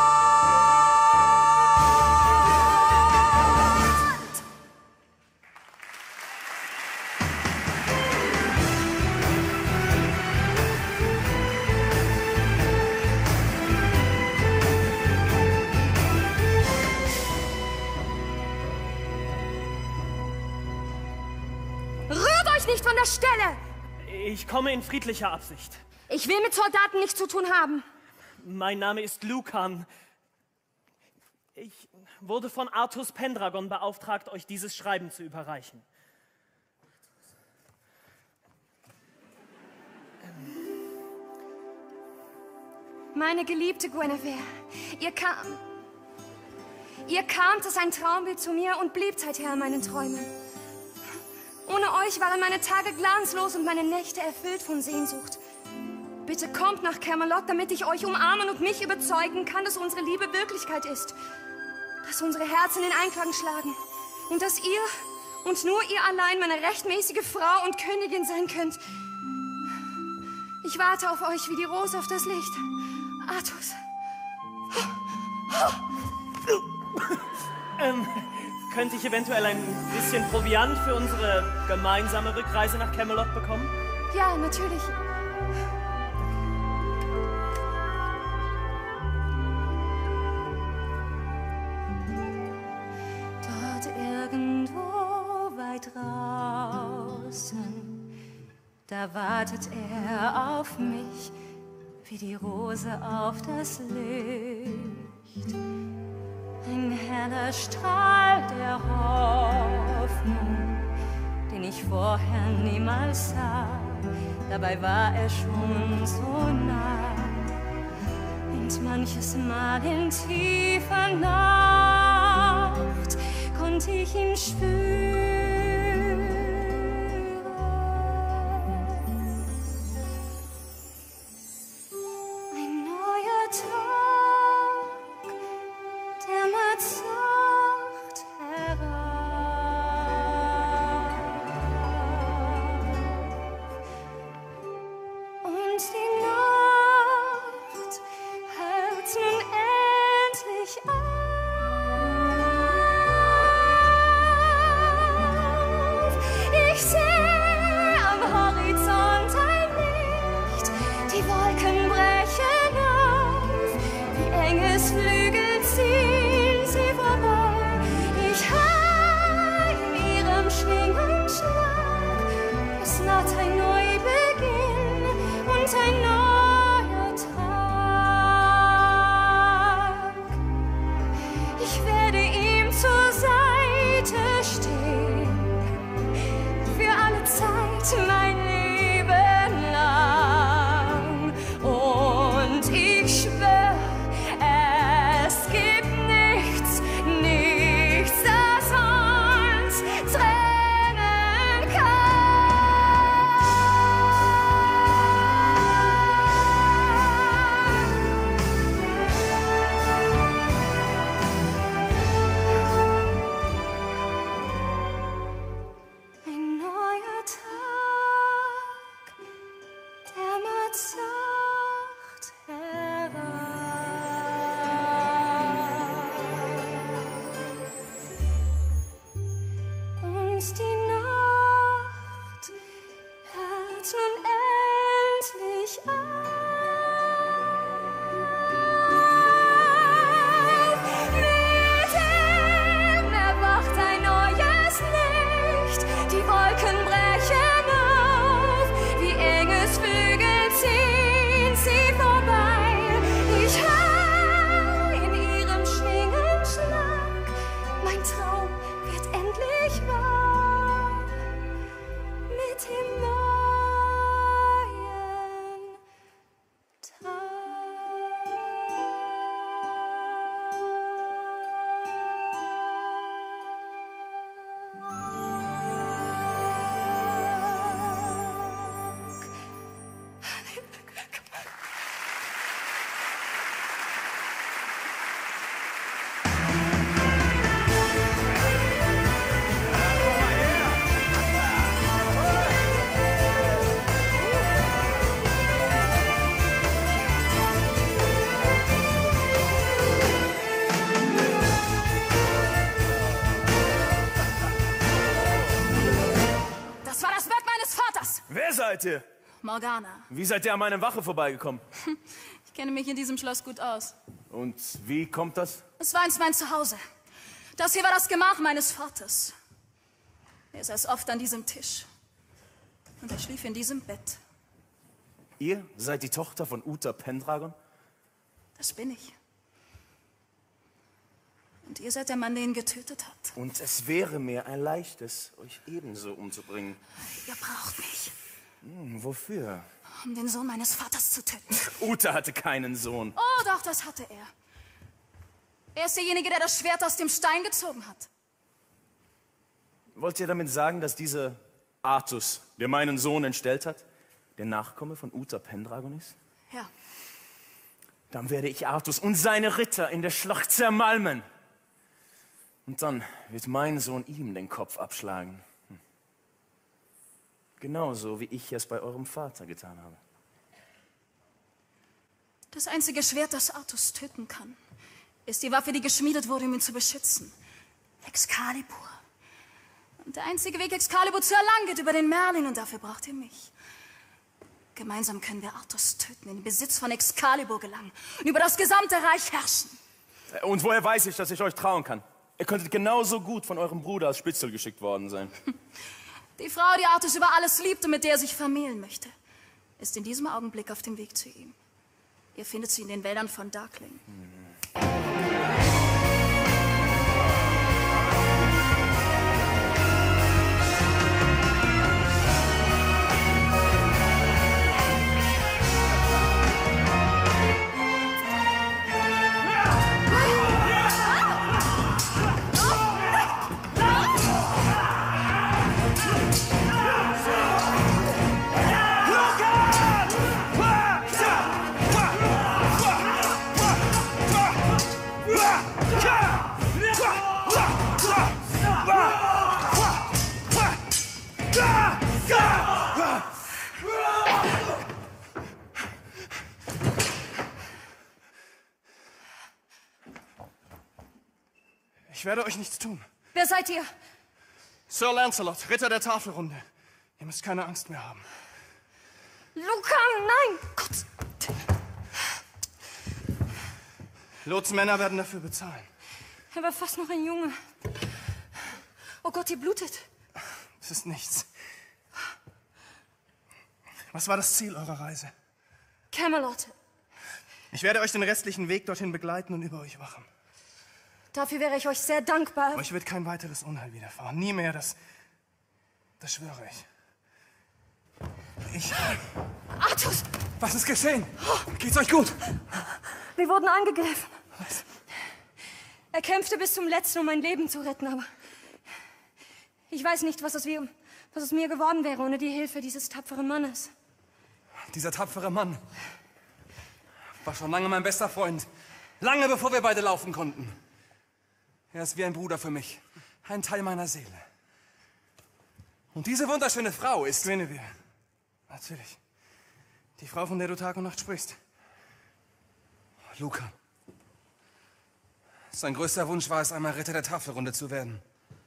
Rührt euch nicht von der Stelle! Ich komme in friedlicher Absicht. Ich will mit Soldaten nichts zu tun haben. Mein Name ist Lucan. Ich wurde von Artus Pendragon beauftragt, euch dieses Schreiben zu überreichen. Meine geliebte Guinevere, ihr kamt als ein Traumbild zu mir und blieb seither in meinen Träumen. Ohne euch waren meine Tage glanzlos und meine Nächte erfüllt von Sehnsucht. Bitte kommt nach Camelot, damit ich euch umarmen und mich überzeugen kann, dass unsere Liebe Wirklichkeit ist. Dass unsere Herzen in Einklang schlagen. Und dass ihr und nur ihr allein meine rechtmäßige Frau und Königin sein könnt. Ich warte auf euch wie die Rose auf das Licht. Artus. Könnte ich eventuell ein bisschen Proviant für unsere gemeinsame Rückreise nach Camelot bekommen? Ja, natürlich. Dort irgendwo weit draußen, da wartet er auf mich, wie die Rose auf das Licht. Ein heller Strahl der Hoffnung, den ich vorher niemals sah. Dabei war er schon so nah. Und manches Mal in tiefer Nacht konnte ich ihn spüren. Ein neuer Tag, der mal sacht heran. seid ihr? Morgana. Wie seid ihr an meiner Wache vorbeigekommen? Ich kenne mich in diesem Schloss gut aus. Und wie kommt das? Es war einst mein Zuhause. Das hier war das Gemach meines Vaters. Er saß oft an diesem Tisch. Und er schlief in diesem Bett. Ihr seid die Tochter von Uther Pendragon? Das bin ich. Und ihr seid der Mann, der ihn getötet hat. Und es wäre mir ein leichtes, euch ebenso umzubringen. Ihr braucht mich. Wofür? Um den Sohn meines Vaters zu töten. Uther hatte keinen Sohn. Oh, doch, das hatte er. Er ist derjenige, der das Schwert aus dem Stein gezogen hat. Wollt ihr damit sagen, dass dieser Artus, der meinen Sohn entstellt hat, der Nachkomme von Uther Pendragon ist? Ja. Dann werde ich Artus und seine Ritter in der Schlacht zermalmen. Und dann wird mein Sohn ihm den Kopf abschlagen. Genauso, wie ich es bei eurem Vater getan habe. Das einzige Schwert, das Artus töten kann, ist die Waffe, die geschmiedet wurde, um ihn zu beschützen. Excalibur. Und der einzige Weg, Excalibur zu erlangen, geht über den Merlin, und dafür braucht ihr mich. Gemeinsam können wir Artus töten, in den Besitz von Excalibur gelangen und über das gesamte Reich herrschen. Und woher weiß ich, dass ich euch trauen kann? Ihr könntet genauso gut von eurem Bruder als Spitzel geschickt worden sein. Die Frau, die Artus über alles liebt und mit der er sich vermählen möchte, ist in diesem Augenblick auf dem Weg zu ihm. Ihr findet sie in den Wäldern von Darkling. Ich werde euch nichts tun. Wer seid ihr? Sir Lancelot, Ritter der Tafelrunde. Ihr müsst keine Angst mehr haben. Lucan, nein! Gott! Lots Männer werden dafür bezahlen. Er war fast noch ein Junge. Oh Gott, ihr blutet. Es ist nichts. Was war das Ziel eurer Reise? Camelot. Ich werde euch den restlichen Weg dorthin begleiten und über euch wachen. Dafür wäre ich euch sehr dankbar. Euch wird kein weiteres Unheil widerfahren. Nie mehr, das schwöre ich. Artus! Was ist geschehen? Geht's euch gut? Wir wurden angegriffen. Was? Er kämpfte bis zum Letzten, um mein Leben zu retten, aber ich weiß nicht, was aus mir geworden wäre ohne die Hilfe dieses tapferen Mannes. Dieser tapfere Mann war schon lange mein bester Freund. Lange bevor wir beide laufen konnten. Er ist wie ein Bruder für mich. Ein Teil meiner Seele. Und diese wunderschöne Frau ist Guinevere. Natürlich. Die Frau, von der du Tag und Nacht sprichst. Lucan. Sein größter Wunsch war es, einmal Ritter der Tafelrunde zu werden.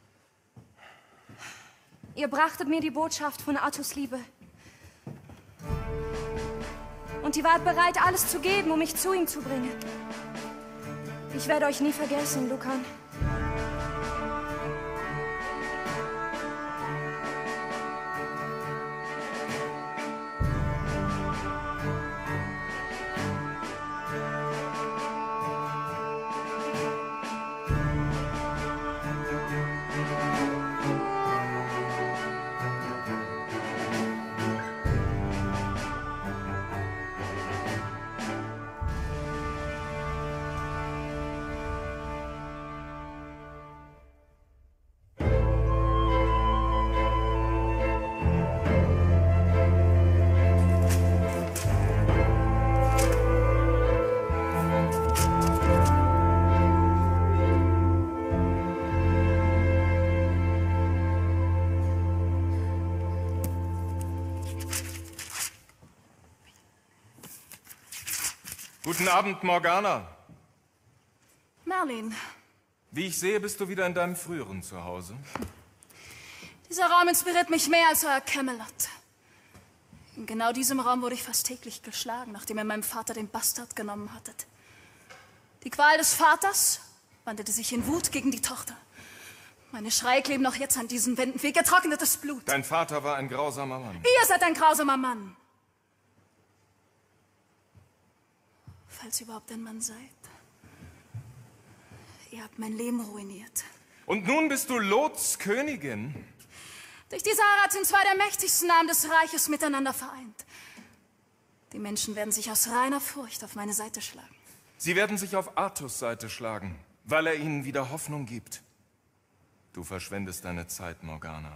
Ihr brachtet mir die Botschaft von Artus Liebe. Und ihr wart bereit, alles zu geben, um mich zu ihm zu bringen. Ich werde euch nie vergessen, Lucan. Guten Abend, Morgana. Merlin. Wie ich sehe, bist du wieder in deinem früheren Zuhause. Dieser Raum inspiriert mich mehr als euer Camelot. In genau diesem Raum wurde ich fast täglich geschlagen, nachdem ihr meinem Vater den Bastard genommen hattet. Die Qual des Vaters wandelte sich in Wut gegen die Tochter. Meine Schreie kleben noch jetzt an diesen Wänden wie getrocknetes Blut. Dein Vater war ein grausamer Mann. Ihr seid ein grausamer Mann. Falls ihr überhaupt ein Mann seid. Ihr habt mein Leben ruiniert. Und nun bist du Loths Königin. Durch diese Heirat sind zwei der mächtigsten Namen des Reiches miteinander vereint. Die Menschen werden sich aus reiner Furcht auf meine Seite schlagen. Sie werden sich auf Artus Seite schlagen, weil er ihnen wieder Hoffnung gibt. Du verschwendest deine Zeit, Morgana.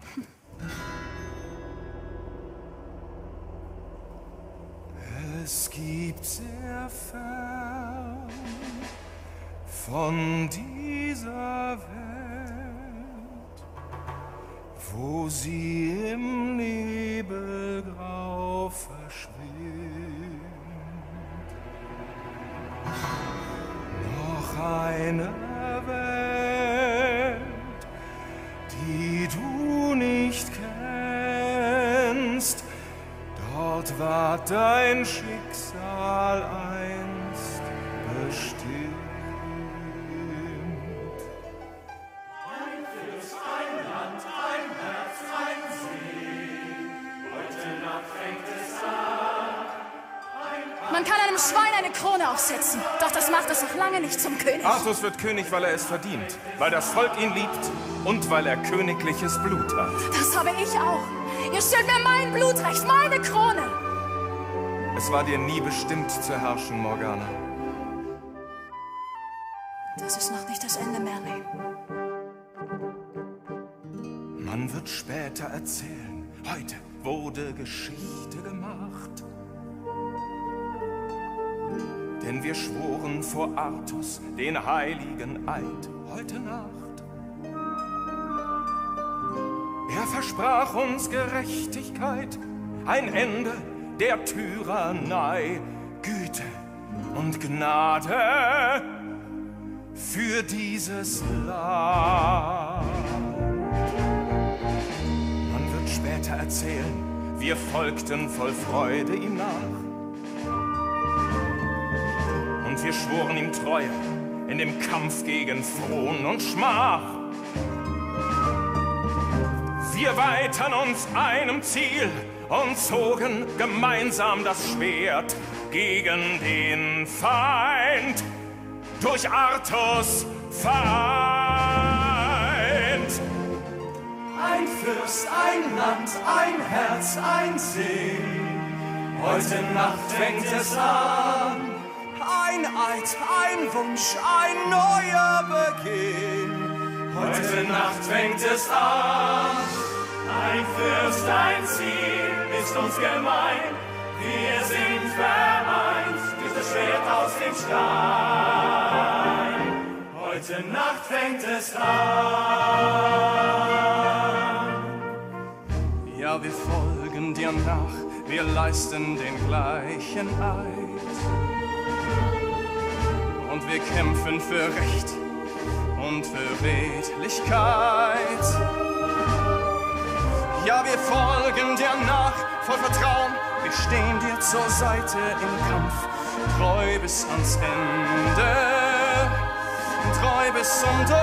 Es gibt sehr fern von dieser Welt, wo sie im Nebelgrau verschwimmt, noch eine Welt, die du nicht kennst. Dort war dein Schicksal einst bestimmt. Ein Fürst, ein Land, ein Herz, ein See. Heute Nacht fängt es an. Man kann einem Schwein eine Krone aufsetzen, doch das macht es noch lange nicht zum König. Artus wird König, weil er es verdient, weil das Volk ihn liebt und weil er königliches Blut hat. Das habe ich auch. Ihr stellt mir mein Blutrecht, meine Krone. Es war dir nie bestimmt zu herrschen, Morgana. Das ist noch nicht das Ende, Merlin. Man wird später erzählen, heute wurde Geschichte gemacht. Denn wir schworen vor Artus den heiligen Eid heute Nacht. Er versprach uns Gerechtigkeit, ein Ende der Tyrannei, Güte und Gnade für dieses Land. Man wird später erzählen, wir folgten voll Freude ihm nach. Und wir schworen ihm Treue in dem Kampf gegen Frohn und Schmach. Wir weihten uns einem Ziel und zogen gemeinsam das Schwert gegen den Feind, durch Artus vereint. Ein Fürst, ein Land, ein Herz, ein See. Heute Nacht fängt es an. Ein Eid, ein Wunsch, ein neuer Beginn. Heute Nacht fängt es an. Ein Fürst, ein Ziel ist uns gemein. Wir sind vereint durch das Schwert aus dem Stein. Heute Nacht fängt es an. Ja, wir folgen dir nach, wir leisten den gleichen Eid. Und wir kämpfen für Recht und für Redlichkeit. Ja, wir folgen dir nach, voll Vertrauen, wir stehen dir zur Seite im Kampf, treu bis ans Ende, treu bis zum Tod.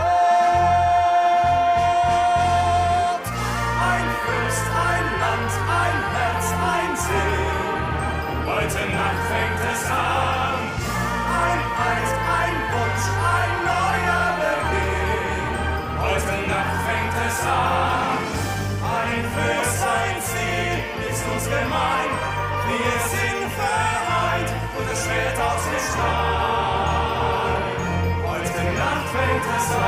Ein Fürst, ein Land, ein Herz, ein See. Heute Nacht fängt es an. Ein Eid, ein Wunsch, ein neuer Beginn. Heute Nacht fängt es an. Ein Fürst, ein Ziel ist uns gemein. Wir sind vereint und das Schwert aus dem Stein. Heute Nacht fängt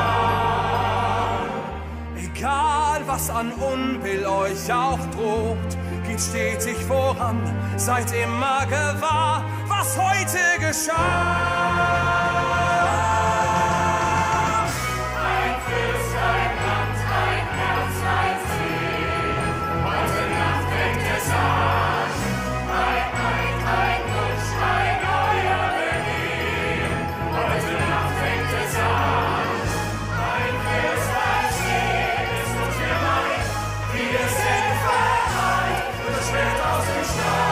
es an. Egal was an Unbill euch auch droht, geht stetig voran, seid immer gewahr, was heute geschah. Ein Fürst, ein Land, ein Herz, ein Ziel. Heute Nacht fängt es an. Ein Eid, ein Wunsch, ein neuer Beginn. Heute Nacht fängt es an. Ein Fürst, ein Ziel ist uns gemein. Wir sind vereint und das Schwert aus dem Stein.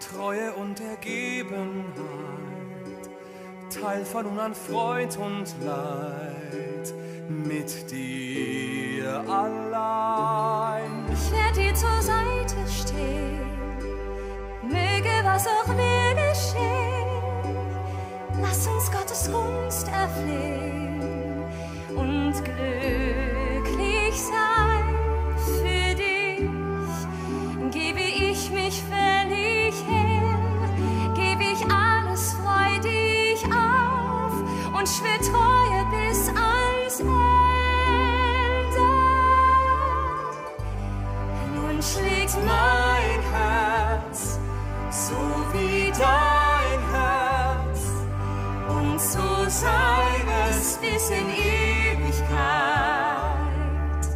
Treue und Ergebenheit, teil von nun an Freud und Leid mit dir allein. Ich werde dir zur Seite stehen, möge was auch will geschehen. Lass uns Gottes Gunst erflehen und glücklich sein. Für dich gebe ich mich völlig hin, gebe ich alles freudig auf und schwör Treue bis ans Ende. Nun schlägt mein Herz so wie dein Herz und so sein es bis in Ewigkeit.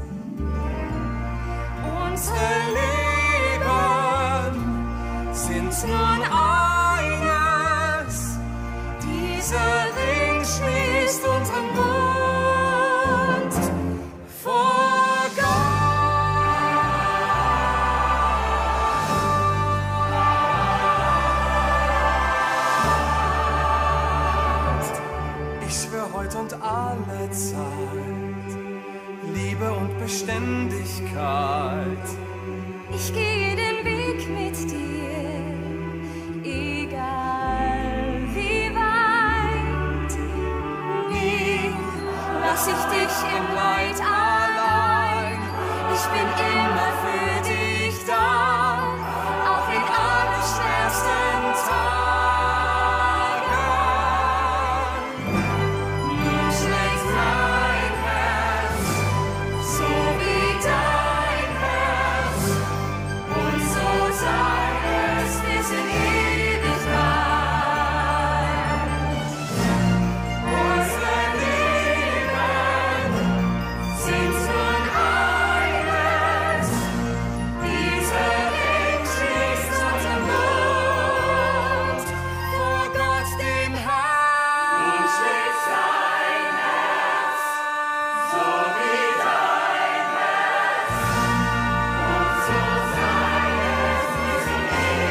Unsere Leben sind nun eines, dieser Ring schließt unseren Bund vor Gott. Ich schwör heut und alle Zeit, Liebe und Beständigkeit. Ich gehe den Weg mit dir, egal wie weit. Nie lass ich dich im Leid allein. Ich bin immer für dich da, auch in allerschwersten Tagen. Nun schlägt mein Herz so wie dein Herz und so sei es bis in Ewigkeit. Unsere Leben sind nun eines, dieser Ring schließt unseren Bund vor Gott dem Herrn. Nun schlägt sein Herz so wie dein Herz und so sei es bis in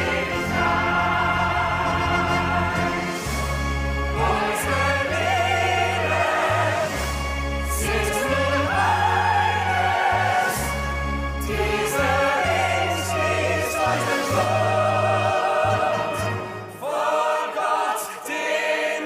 Ewigkeit. Unsere Leben sind nun eines, dieser Ring schließt unseren Bund vor Gott dem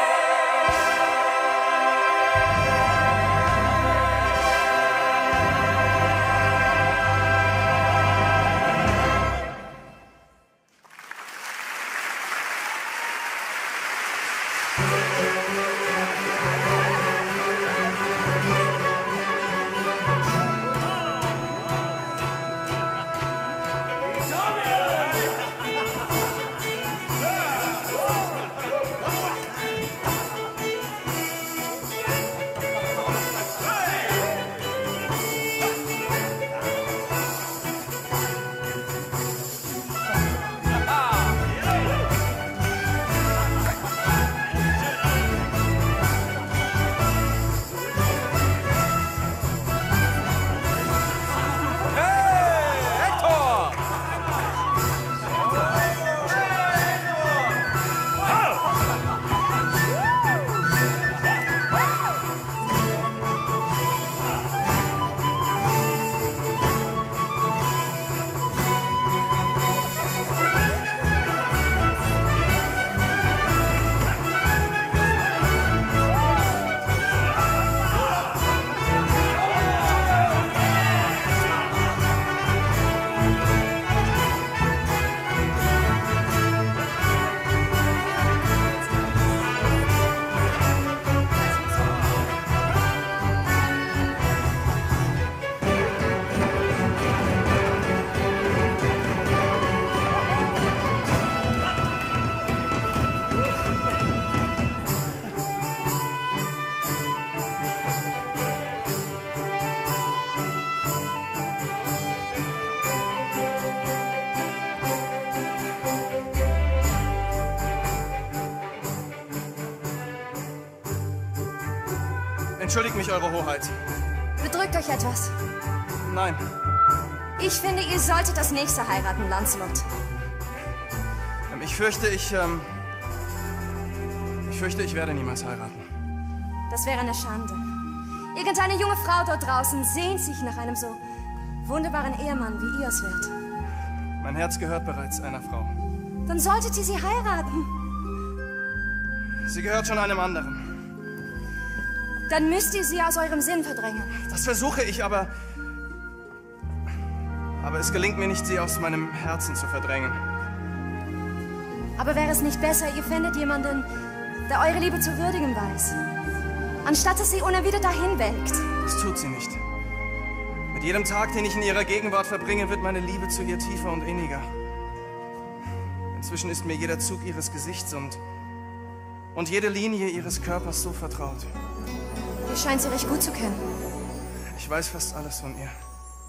Entschuldigt mich, Eure Hoheit. Bedrückt euch etwas. Nein. Ich finde, ihr solltet das nächste heiraten, Lancelot. Ich fürchte, ich werde niemals heiraten. Das wäre eine Schande. Irgendeine junge Frau dort draußen sehnt sich nach einem so wunderbaren Ehemann, wie ihr es wärt. Mein Herz gehört bereits einer Frau. Dann solltet ihr sie heiraten. Sie gehört schon einem anderen. Dann müsst ihr sie aus eurem Sinn verdrängen. Das versuche ich, aber es gelingt mir nicht, sie aus meinem Herzen zu verdrängen. Aber wäre es nicht besser, ihr fändet jemanden, der eure Liebe zu würdigen weiß, anstatt dass sie unerwidert dahin welkt? Das tut sie nicht. Mit jedem Tag, den ich in ihrer Gegenwart verbringe, wird meine Liebe zu ihr tiefer und inniger. Inzwischen ist mir jeder Zug ihres Gesichts und jede Linie ihres Körpers so vertraut. Ihr scheint sie recht gut zu kennen. Ich weiß fast alles von ihr.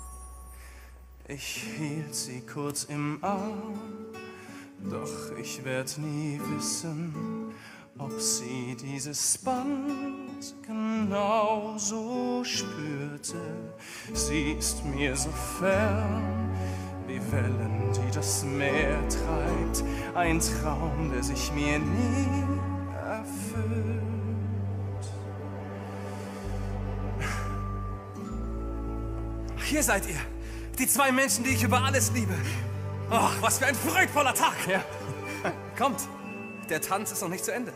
Ich hielt sie kurz im Arm, doch ich werd nie wissen, ob sie dieses Band genauso spürte. Sie ist mir so fern wie Wellen, die das Meer treibt. Ein Traum, der sich mir nie erfüllt. Hier seid ihr. Die zwei Menschen, die ich über alles liebe. Ach, was für ein freudvoller Tag. Ja. Kommt, der Tanz ist noch nicht zu Ende.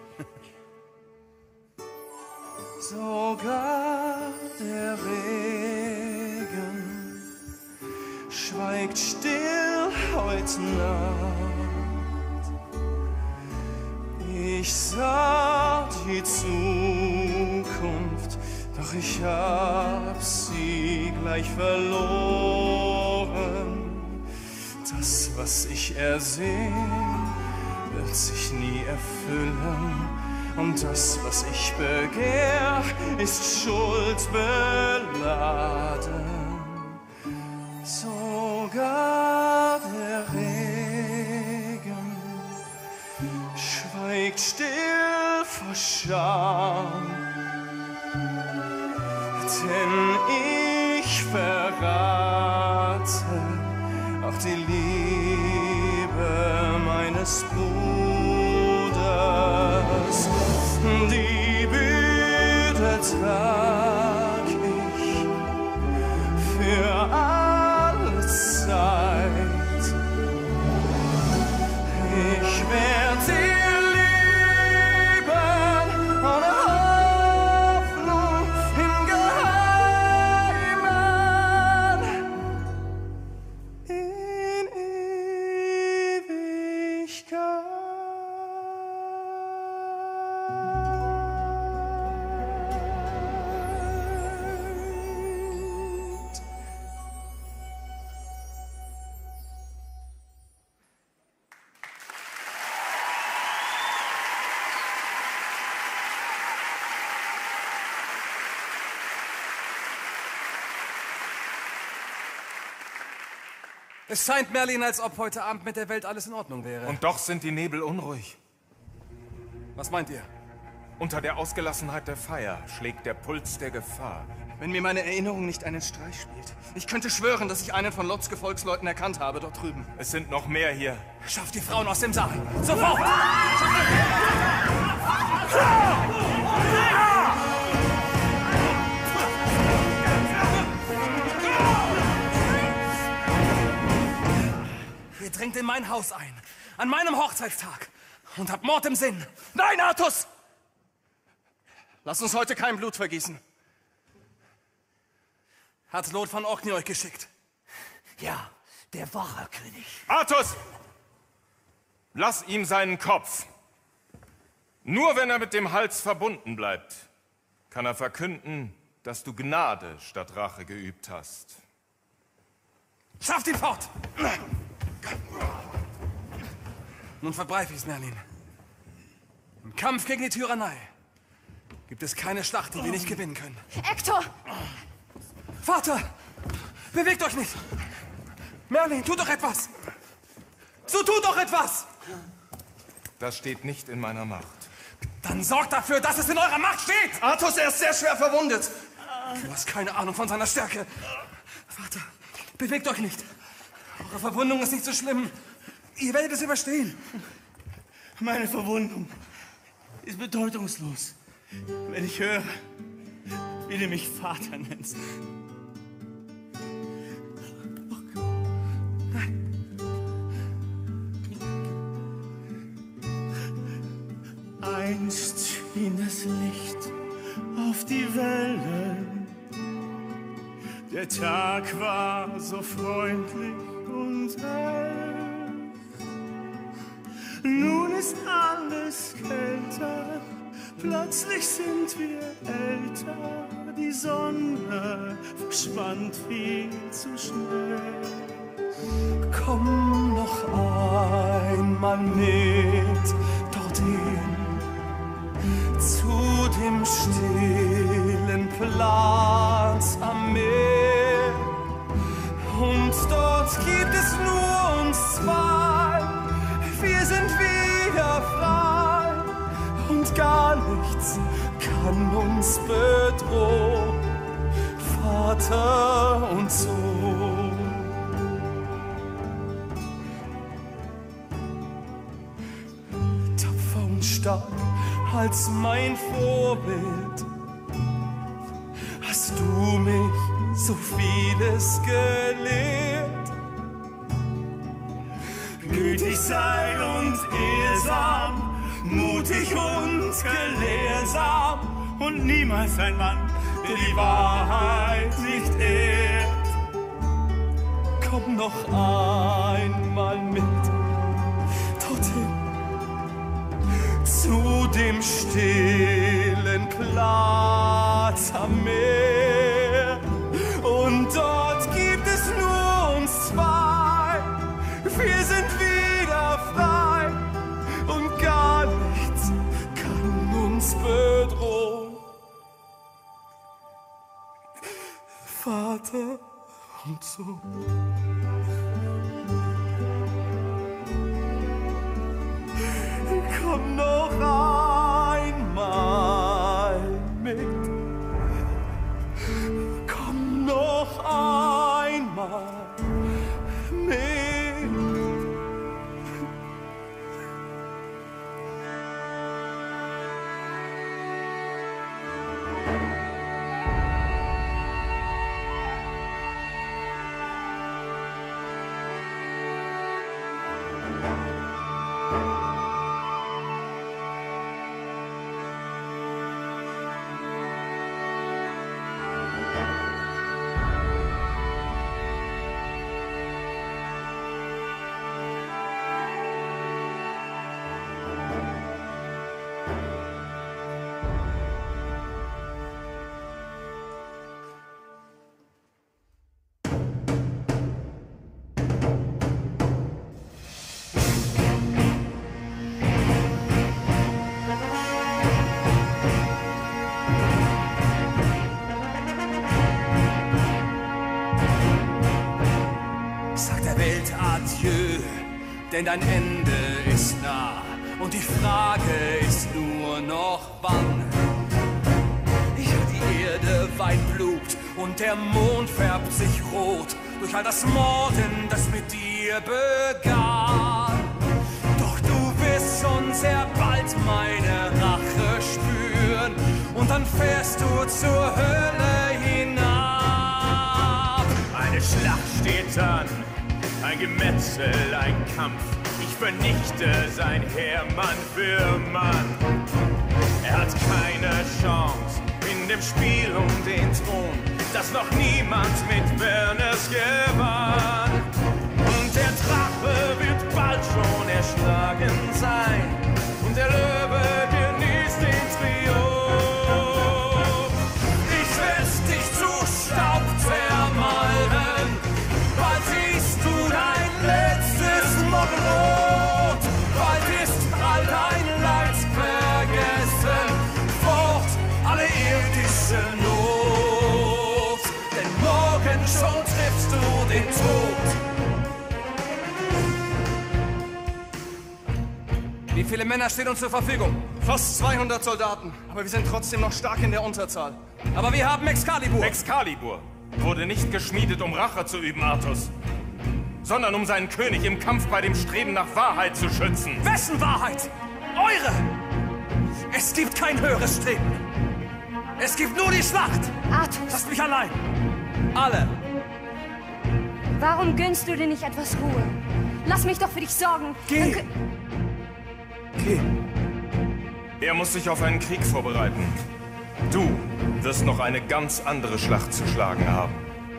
Sogar der Regen schweigt still heute Nacht. Ich sah die Zukunft, doch ich hab sie gleich verloren. Das, was ich ersehn, wird sich nie erfüllen. Und das, was ich begehr, ist schuldbeladen. Sogar der Regen schweigt still vor Scham. Denn ich verrate auch die Liebe meines Bruders. Die Bürde trag ich für alle Zeit. Ich werd sie lieben ohne Hoffnung im Geheimen in Ewigkeit. Es scheint Merlin, als ob heute Abend mit der Welt alles in Ordnung wäre. Und doch sind die Nebel unruhig. Was meint ihr? Unter der Ausgelassenheit der Feier schlägt der Puls der Gefahr. Wenn mir meine Erinnerung nicht einen Streich spielt. Ich könnte schwören, dass ich einen von Lots Gefolgsleuten erkannt habe, dort drüben. Es sind noch mehr hier. Schafft die Frauen aus dem Saal! Sofort! Ihr dringt in mein Haus ein, an meinem Hochzeitstag, und habt Mord im Sinn. Nein, Artus! Lass uns heute kein Blut vergießen. Hat Lot von Orkney euch geschickt? Ja, der wahre König. Artus! Lass ihm seinen Kopf. Nur wenn er mit dem Hals verbunden bleibt, kann er verkünden, dass du Gnade statt Rache geübt hast. Schafft ihn fort! Nun verbreite ich es, Merlin. Im Kampf gegen die Tyrannei gibt es keine Schlacht, die wir nicht gewinnen können. Hector! Vater! Bewegt euch nicht! Merlin, tut doch etwas! So tut doch etwas! Das steht nicht in meiner Macht. Dann sorgt dafür, dass es in eurer Macht steht! Artus, er ist sehr schwer verwundet. Du hast keine Ahnung von seiner Stärke. Vater, bewegt euch nicht. Eure Verwundung ist nicht so schlimm. Ihr werdet es überstehen. Meine Verwundung ist bedeutungslos, wenn ich höre, wie du mich Vater nennst. Einst schien das Licht auf die Wellen. Der Tag war so freundlich und hell. Nun ist alles kälter, plötzlich sind wir älter. Die Sonne verschwand viel zu schnell. Komm noch einmal mit dorthin, zu dem stillen Platz am Meer. Und dort gibt es nur uns zwei, wir sind wieder frei. Und gar nichts kann uns bedrohen, Vater und Sohn. Tapfer und stark als mein Vorbild hast du mich so vieles gelehrt. Gütig sein und ehrsam, mutig und gelehrsam und niemals ein Mann, der die Wahrheit nicht ehrt. Komm noch einmal mit dorthin, zu dem stillen Platz am Meer. Und dort gibt es nur uns zwei, wir sind wieder frei. Und gar nichts kann uns bedrohen, Vater und Sohn. Komm noch einmal mit. Komm noch einmal mit. Denn dein Ende ist nah und die Frage ist nur noch wann. Ja, die Erde weint Blut und der Mond färbt sich rot durch all das Morden, das mit dir begann. Doch du wirst schon sehr bald meine Rache spüren und dann fährst du zur Hölle hinab. Eine Schlacht steht an, ein Gemetzel, ein Kampf. Ich vernichte sein Heer Mann für Mann. Er hat keine Chance in dem Spiel um den Thron, das noch niemand mit Vernes gewann. Und der Drache wird bald schon erschlagen sein und der Löwe genießt den Triumph. Ich werd's dich zu Staub zermalmen, bald siehst du dein letztes Morgenrot. Bald ist all dein Leid vergessen, fort alle irdische Not. Denn morgen schon triffst du den Tod. Wie viele Männer stehen uns zur Verfügung? Fast 200 Soldaten, aber wir sind trotzdem noch stark in der Unterzahl. Aber wir haben Excalibur. Excalibur wurde nicht geschmiedet, um Rache zu üben, Artus, sondern um seinen König im Kampf bei dem Streben nach Wahrheit zu schützen. Wessen Wahrheit? Eure! Es gibt kein höheres Streben. Es gibt nur die Schlacht. Artus. Lasst mich allein. Alle. Warum gönnst du dir nicht etwas Ruhe? Lass mich doch für dich sorgen. Geh. Geh. Er muss sich auf einen Krieg vorbereiten. Du wirst noch eine ganz andere Schlacht zu schlagen haben.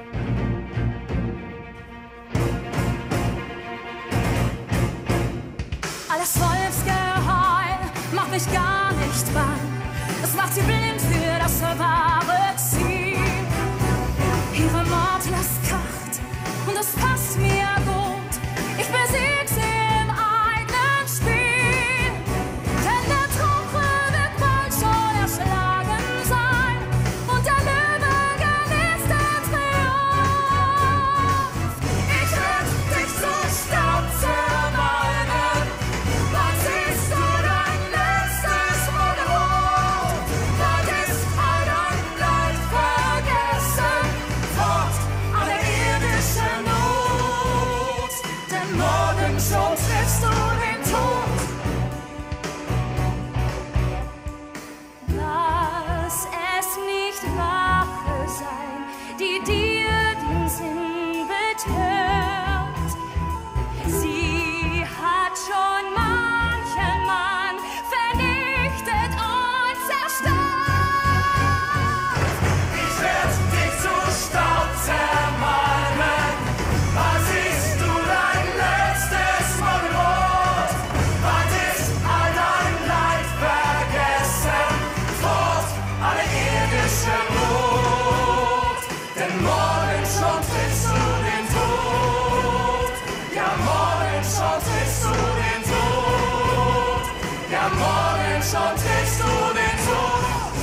Alles Wolfsgeheul macht mich gar nicht bang. Es macht sie blind für das wahre Ziel. Ihre Mordlast kracht und es passt mir gut. Ich besieg sie im eigenen Spiel. Denn der Trumpfe wird bald schon erschlagen sein und der Löwe genießt den Triumph. Ich werd dich zu Staub zermalmen. Wann siehst du dein letztes Modelrot? Wann ist all dein Leid vergessen? Fort alle irdische Not. Denn morgen schon triffst du den Tod. Lass es nicht Rache sein, die dir den Sinn betört. Sie hat schon manchen Mann vernichtet und zerstört. Ich werd dich zu Staub zermalmen. Wann siehst du dein letztes Modelrot? Wann ist all dein Leid vergessen? Fort alle irdische Not. Denn morgen schon triffst du den Tod. Ja, morgen schon triffst du den Tod. Ja, morgen schon triffst du den Tod.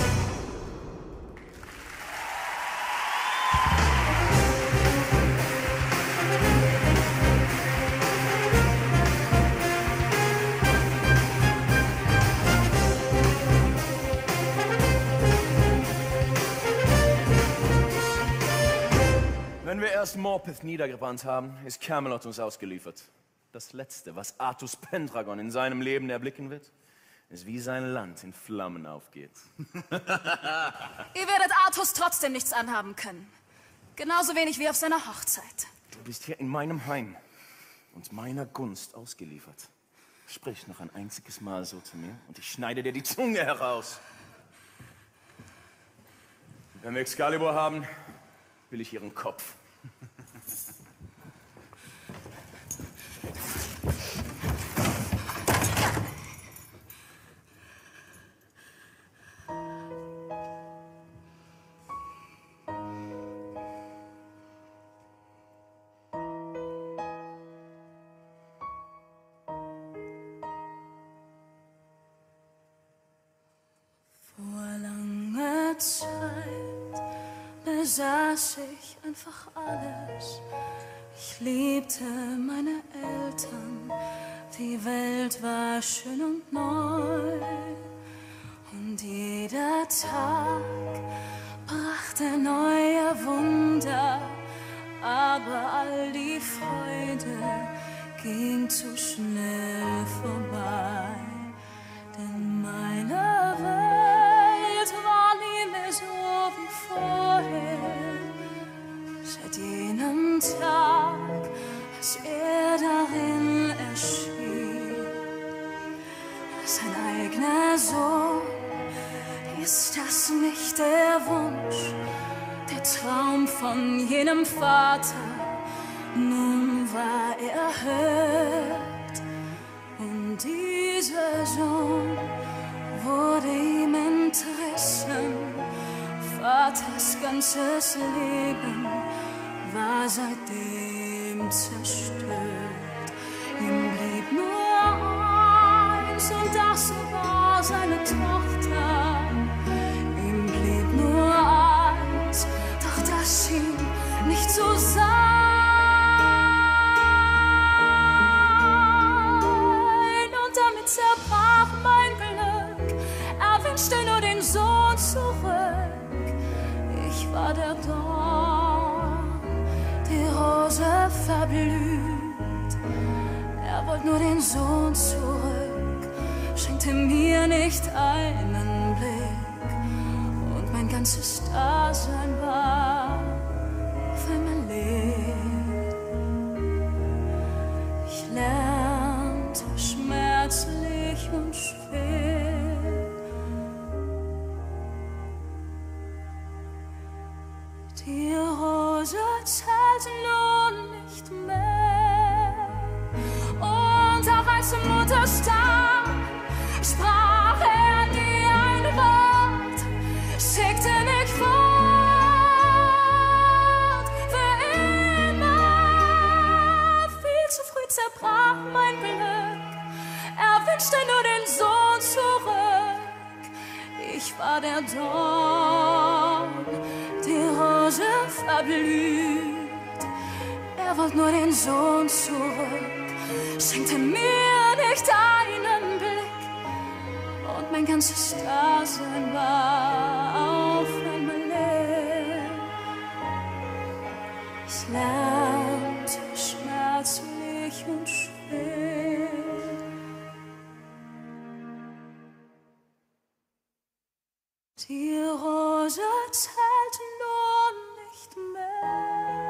Wenn wir erst Morpeth niedergebrannt haben, ist Camelot uns ausgeliefert. Das Letzte, was Artus Pendragon in seinem Leben erblicken wird, ist, wie sein Land in Flammen aufgeht. Ihr werdet Artus trotzdem nichts anhaben können. Genauso wenig wie auf seiner Hochzeit. Du bist hier in meinem Heim und meiner Gunst ausgeliefert. Sprich noch ein einziges Mal so zu mir und ich schneide dir die Zunge heraus. Wenn wir Excalibur haben, will ich ihren Kopf. Vor langer Zeit besaß ich einfach alles. Ich liebte meine Eltern, die Welt war schön und neu. Und jeder Tag brachte neue Wunder, aber all die Freude ging zu schnell vorbei. Denn meine Welt war nie mehr so wie vorher. Seit jenem Tag, als er darin erschien, sein eigener Sohn, ist das nicht der Wunsch, der Traum von jenem Vater? Nun war er erhört und dieser Sohn wurde ihm entrissen. Vaters ganzes Leben war seitdem zerstört. Ihm blieb nur eins und das war seine Tochter. Ihm blieb nur eins, doch das schien nicht zu sein. Und damit zerbrach mein Glück. Er wünschte nur den Sohn zurück. Ich war der Dorn, die Rose verblüht. wollt nur den Sohn zurück, schenkte mir nicht einen Blick und mein ganzes Dasein war auf einmal leer. Ich lernte schmerzlich und schwer. Die Rose zählt nun nicht mehr. Und auch als Mutter starb, sprach nie ein Wort, schickte mich fort für immer. Viel zu früh zerbrach mein Glück, er wünschte nur den Sohn zurück. Ich war der Dorn, die Rose verblüht. Er wollte nur den Sohn zurück, schenkte mir nicht einen Blick und mein ganzes Dasein war auf einmal leer. Ich lernte schmerzlich und schwer. Die Rose zählt nun nicht mehr.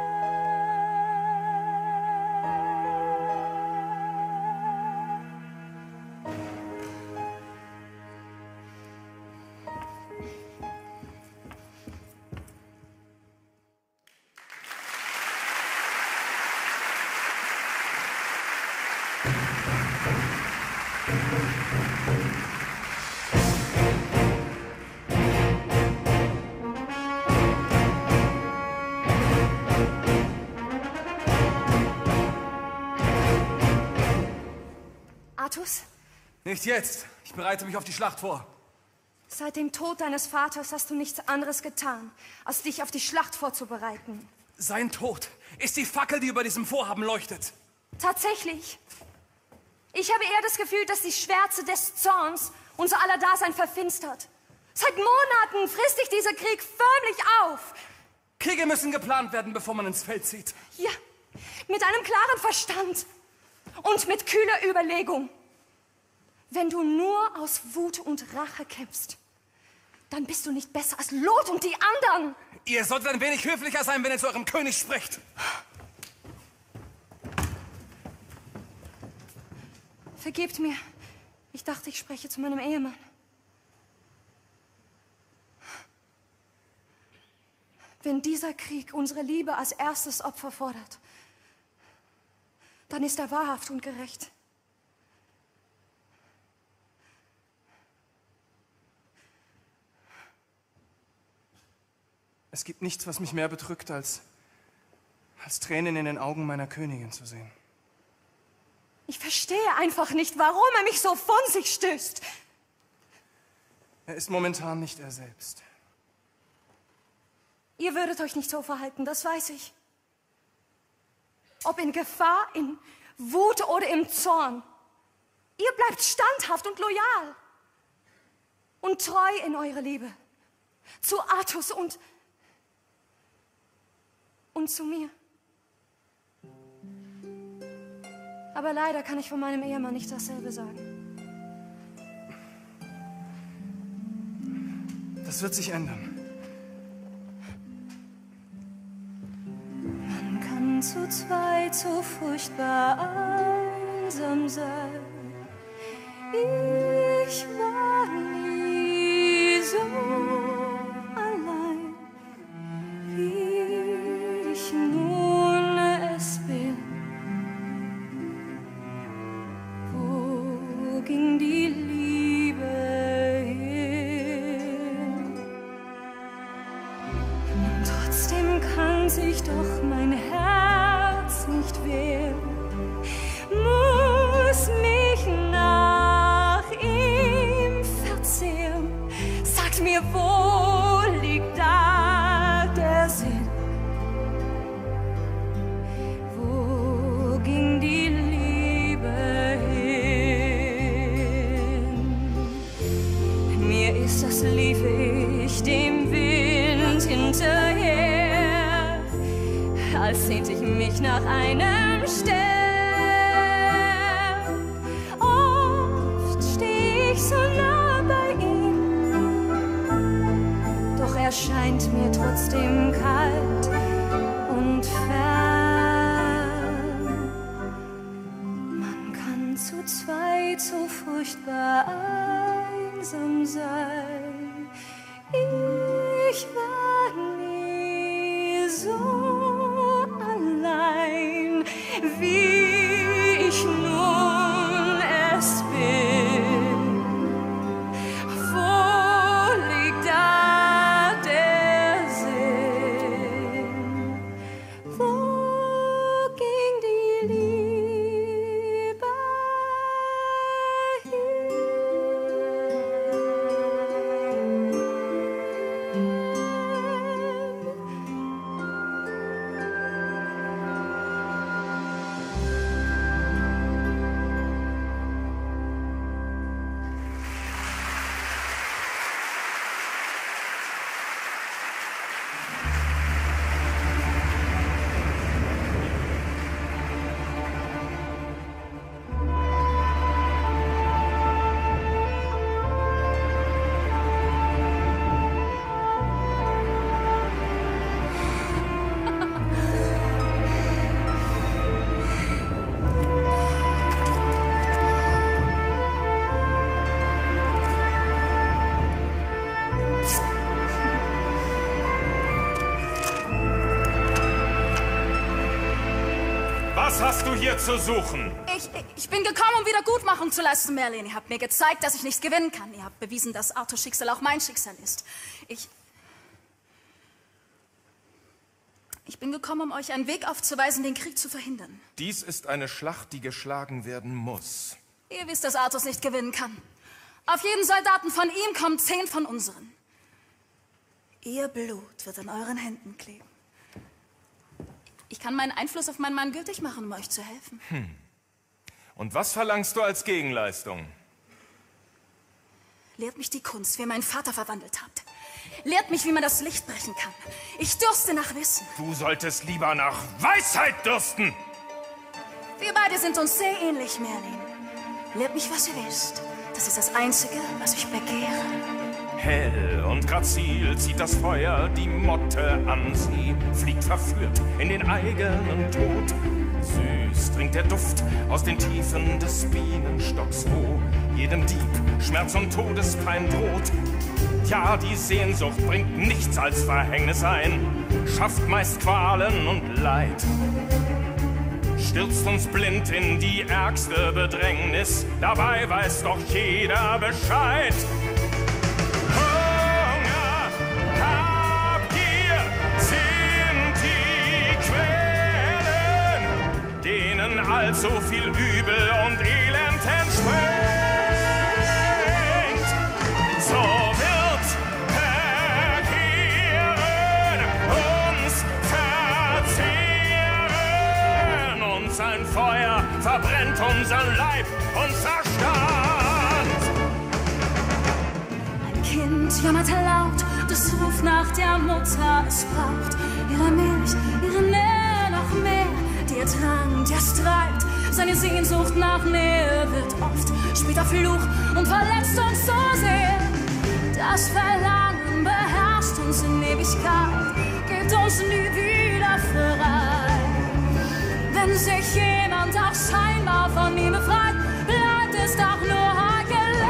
Artus? Nicht jetzt. Ich bereite mich auf die Schlacht vor. Seit dem Tod deines Vaters hast du nichts anderes getan, als dich auf die Schlacht vorzubereiten. Sein Tod ist die Fackel, die über diesem Vorhaben leuchtet. Tatsächlich. Ich habe eher das Gefühl, dass die Schwärze des Zorns unser aller Dasein verfinstert. Seit Monaten frisst dich dieser Krieg förmlich auf. Kriege müssen geplant werden, bevor man ins Feld zieht. Ja, mit einem klaren Verstand und mit kühler Überlegung. Wenn du nur aus Wut und Rache kämpfst, dann bist du nicht besser als Lot und die anderen. Ihr solltet ein wenig höflicher sein, wenn ihr zu eurem König sprecht. Vergebt mir. Ich dachte, ich spreche zu meinem Ehemann. Wenn dieser Krieg unsere Liebe als erstes Opfer fordert, dann ist er wahrhaft und gerecht. Es gibt nichts, was mich mehr bedrückt, als Tränen in den Augen meiner Königin zu sehen. Ich verstehe einfach nicht, warum er mich so von sich stößt. Er ist momentan nicht er selbst. Ihr würdet euch nicht so verhalten, das weiß ich. Ob in Gefahr, in Wut oder im Zorn. Ihr bleibt standhaft und loyal. Und treu in eurer Liebe. Zu Artus und zu mir. Aber leider kann ich von meinem Ehemann nicht dasselbe sagen. Das wird sich ändern. Man kann zu zweit so furchtbar einsam sein. Ich war nie so allein, wie ich nun es bin. Wo ging die Liebe hin? Und trotzdem kann sich doch mein Herz nicht wehren, muss mich nach ihm verzehren. Sagt mir, wo liegt da der Sinn? Wo ging die Liebe hin? Mir ist, als liefe ich dem Wind hinterher, als sehnte ich mich nach einem Stern. nie zu furchtbar einsam sein. Ich war nie so allein, wie ich nun es bin. Wo liegt da der Sinn? Wo ging die Liebe Was hast du hier zu suchen? Ich bin gekommen, um Wiedergutmachung zu leisten, Merlin. Ihr habt mir gezeigt, dass ich nichts gewinnen kann. Ihr habt bewiesen, dass Arthurs Schicksal auch mein Schicksal ist. Ich bin gekommen, um euch einen Weg aufzuweisen, den Krieg zu verhindern. Dies ist eine Schlacht, die geschlagen werden muss. Ihr wisst, dass Arthur nicht gewinnen kann. Auf jeden Soldaten von ihm kommen 10 von unseren. Ihr Blut wird an euren Händen kleben. Ich kann meinen Einfluss auf meinen Mann gültig machen, um euch zu helfen. Und was verlangst du als Gegenleistung? Lehrt mich die Kunst, wie ihr meinen Vater verwandelt habt. Lehrt mich, wie man das Licht brechen kann. Ich dürste nach Wissen. Du solltest lieber nach Weisheit dürsten. Wir beide sind uns sehr ähnlich, Merlin. Lehrt mich, was ihr wisst. Das ist das Einzige, was ich begehre. Hell und grazil zieht das Feuer die Motte an sie, fliegt verführt in den eigenen Tod. Süß dringt der Duft aus den Tiefen des Bienenstocks, wo jedem Dieb Schmerz und Todespein droht. Ja, die Sehnsucht bringt nichts als Verhängnis ein, schafft meist Qualen und Leid. Stürzt uns blind in die ärgste Bedrängnis, dabei weiß doch jeder Bescheid. Allzu viel Übel und Elend entspringt. So wird Begehren uns verzehren und sein Feuer verbrennt unseren Leib und Verstand. Ein Kind jammerte laut, das ruft nach der Mutter, es braucht ihre Milch, ihre Nähe noch mehr. Der Drang, der treibt, seine Sehnsucht nach Nähe wird oft später Fluch und verletzt uns so sehr. Das Verlangen beherrscht uns in Ewigkeit, gibt uns nie wieder frei. Wenn sich jemand auch scheinbar von ihm befreit, bleibt es doch nur Heuchelei.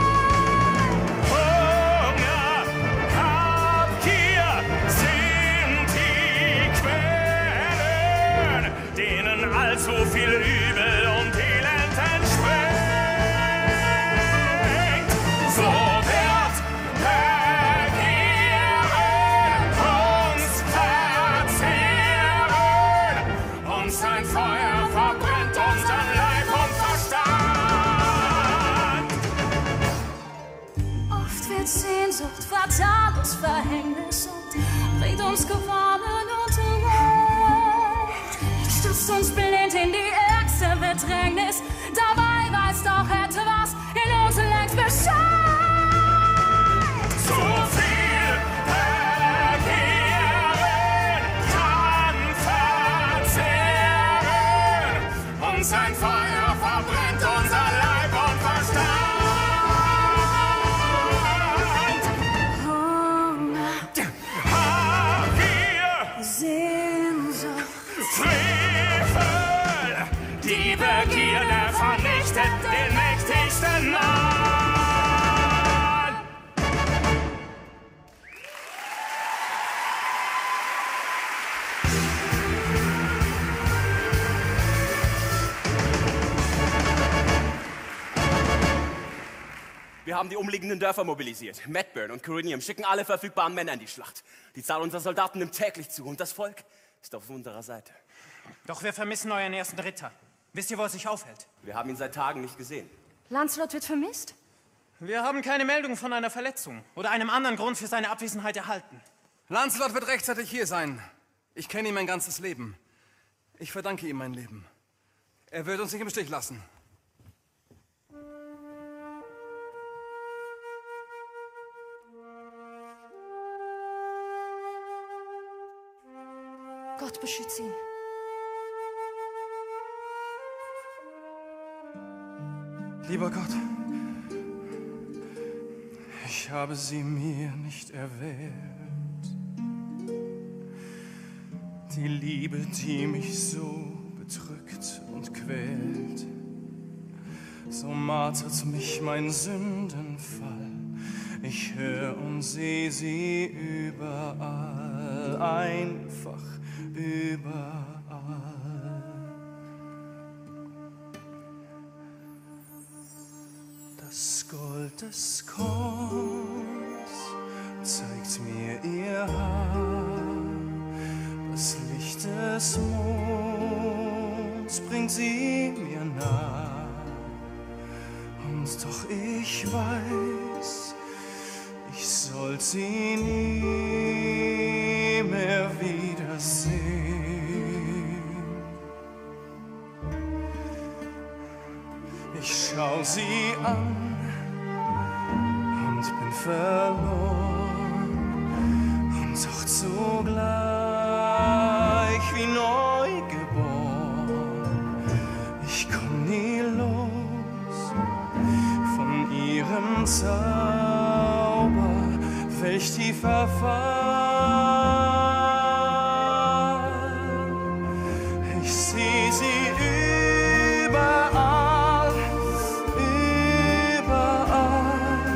Hunger, Habgier sind die Quellen, denen allzu viel Übel und Elend entspringt. So wird Begehren uns verzehren und sein Feuer verbrennt unseren Leib und Verstand. Oft wird Sehnsucht fatales Verhängnis und bringt uns gewonnen und recht. Stürzt uns blind in die ärgste Bedrängnis, dabei weiß doch etwas in uns längst Bescheid. So viel Begehren kann verzehren und sein Feuer verbrennt unser Leib und Verstand. Hunger, Habgier, Sehnsucht, Frevel, die Die Begierde vernichtet den mächtigsten Mann. Wir haben die umliegenden Dörfer mobilisiert. Medburn und Corinium schicken alle verfügbaren Männer in die Schlacht. Die Zahl unserer Soldaten nimmt täglich zu und das Volk ist auf unserer Seite. Doch wir vermissen euren ersten Ritter. Wisst ihr, wo er sich aufhält? Wir haben ihn seit Tagen nicht gesehen. Lancelot wird vermisst? Wir haben keine Meldung von einer Verletzung oder einem anderen Grund für seine Abwesenheit erhalten. Lancelot wird rechtzeitig hier sein. Ich kenne ihn mein ganzes Leben. Ich verdanke ihm mein Leben. Er wird uns nicht im Stich lassen. Gott beschütze ihn. Lieber Gott, ich habe sie mir nicht erwählt. Die Liebe, die mich so bedrückt und quält. So martert mich mein Sündenfall. Ich höre und sehe sie überall, einfach überall. Das Gold des Korns zeigt mir ihr Haar, das Licht des Monds bringt sie mir nah. Und doch ich weiß, ich soll sie nie mehr wiedersehen. Ich schau sie an und bin verloren und doch zugleich wie neu geboren. Ich komm nie los von ihrem Zauber, welch tiefer Fall. Ich seh sie überall, überall,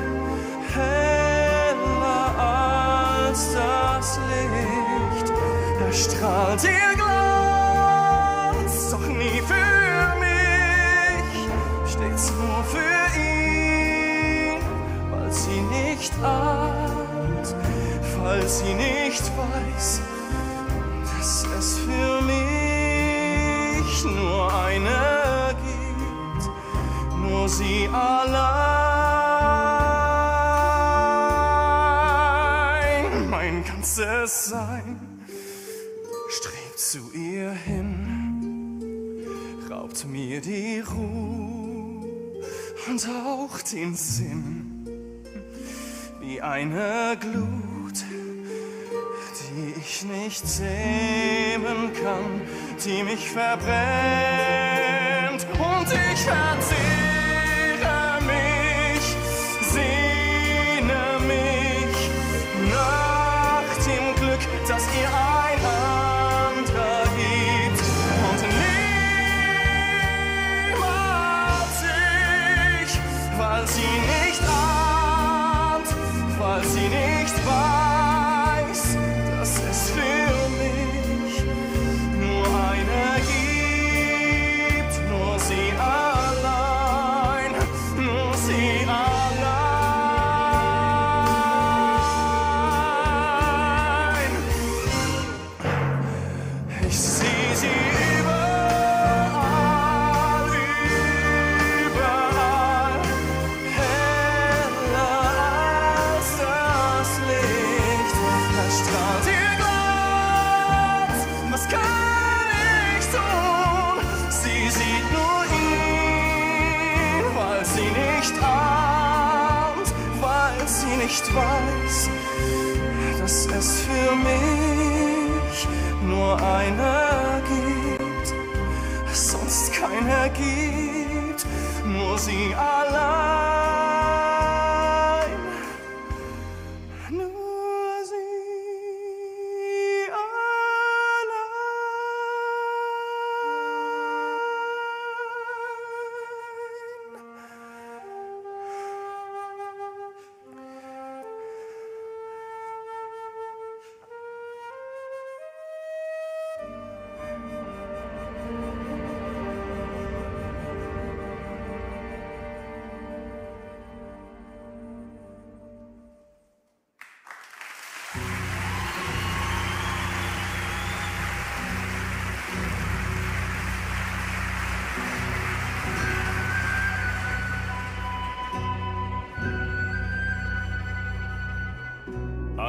heller als das Licht. Da strahlt ihr Glanz, doch nie für mich, stets nur für ihn, weil sie nicht ahnt, weil sie nicht weiß, dass es für mich nur eine gibt, nur sie allein. Mein ganzes Sein strebt zu ihr hin, raubt mir die Ruhe und auch den Sinn. Wie eine Glut, die ich nicht zähmen kann, die mich verbrennt und ich verzehre mich, sehne mich nach dem Glück, das ihr ein anderer gibt und niemals ich, weil sie nicht weil sie nicht weiß, dass es für mich nur eine gibt, nur sie allein, nur sie allein. Ich sehe sie überall, überall, heller als das Licht. Da strahlt ihr Glanz, was kann ich tun? Sie sieht nur ihn, weil sie nicht ahnt, weil sie nicht weiß, dass es für mich nur einer gibt, sonst keiner gibt, nur sie allein, nur sie allein.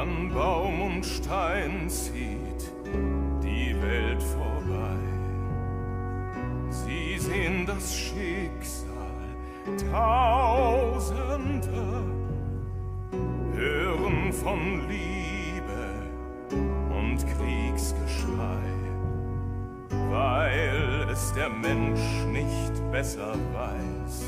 An Baum und Stein zieht die Welt vorbei. Sie sehen das Schicksal Tausender, hören von Liebe und Kriegsgeschrei, weil es der Mensch nicht besser weiß.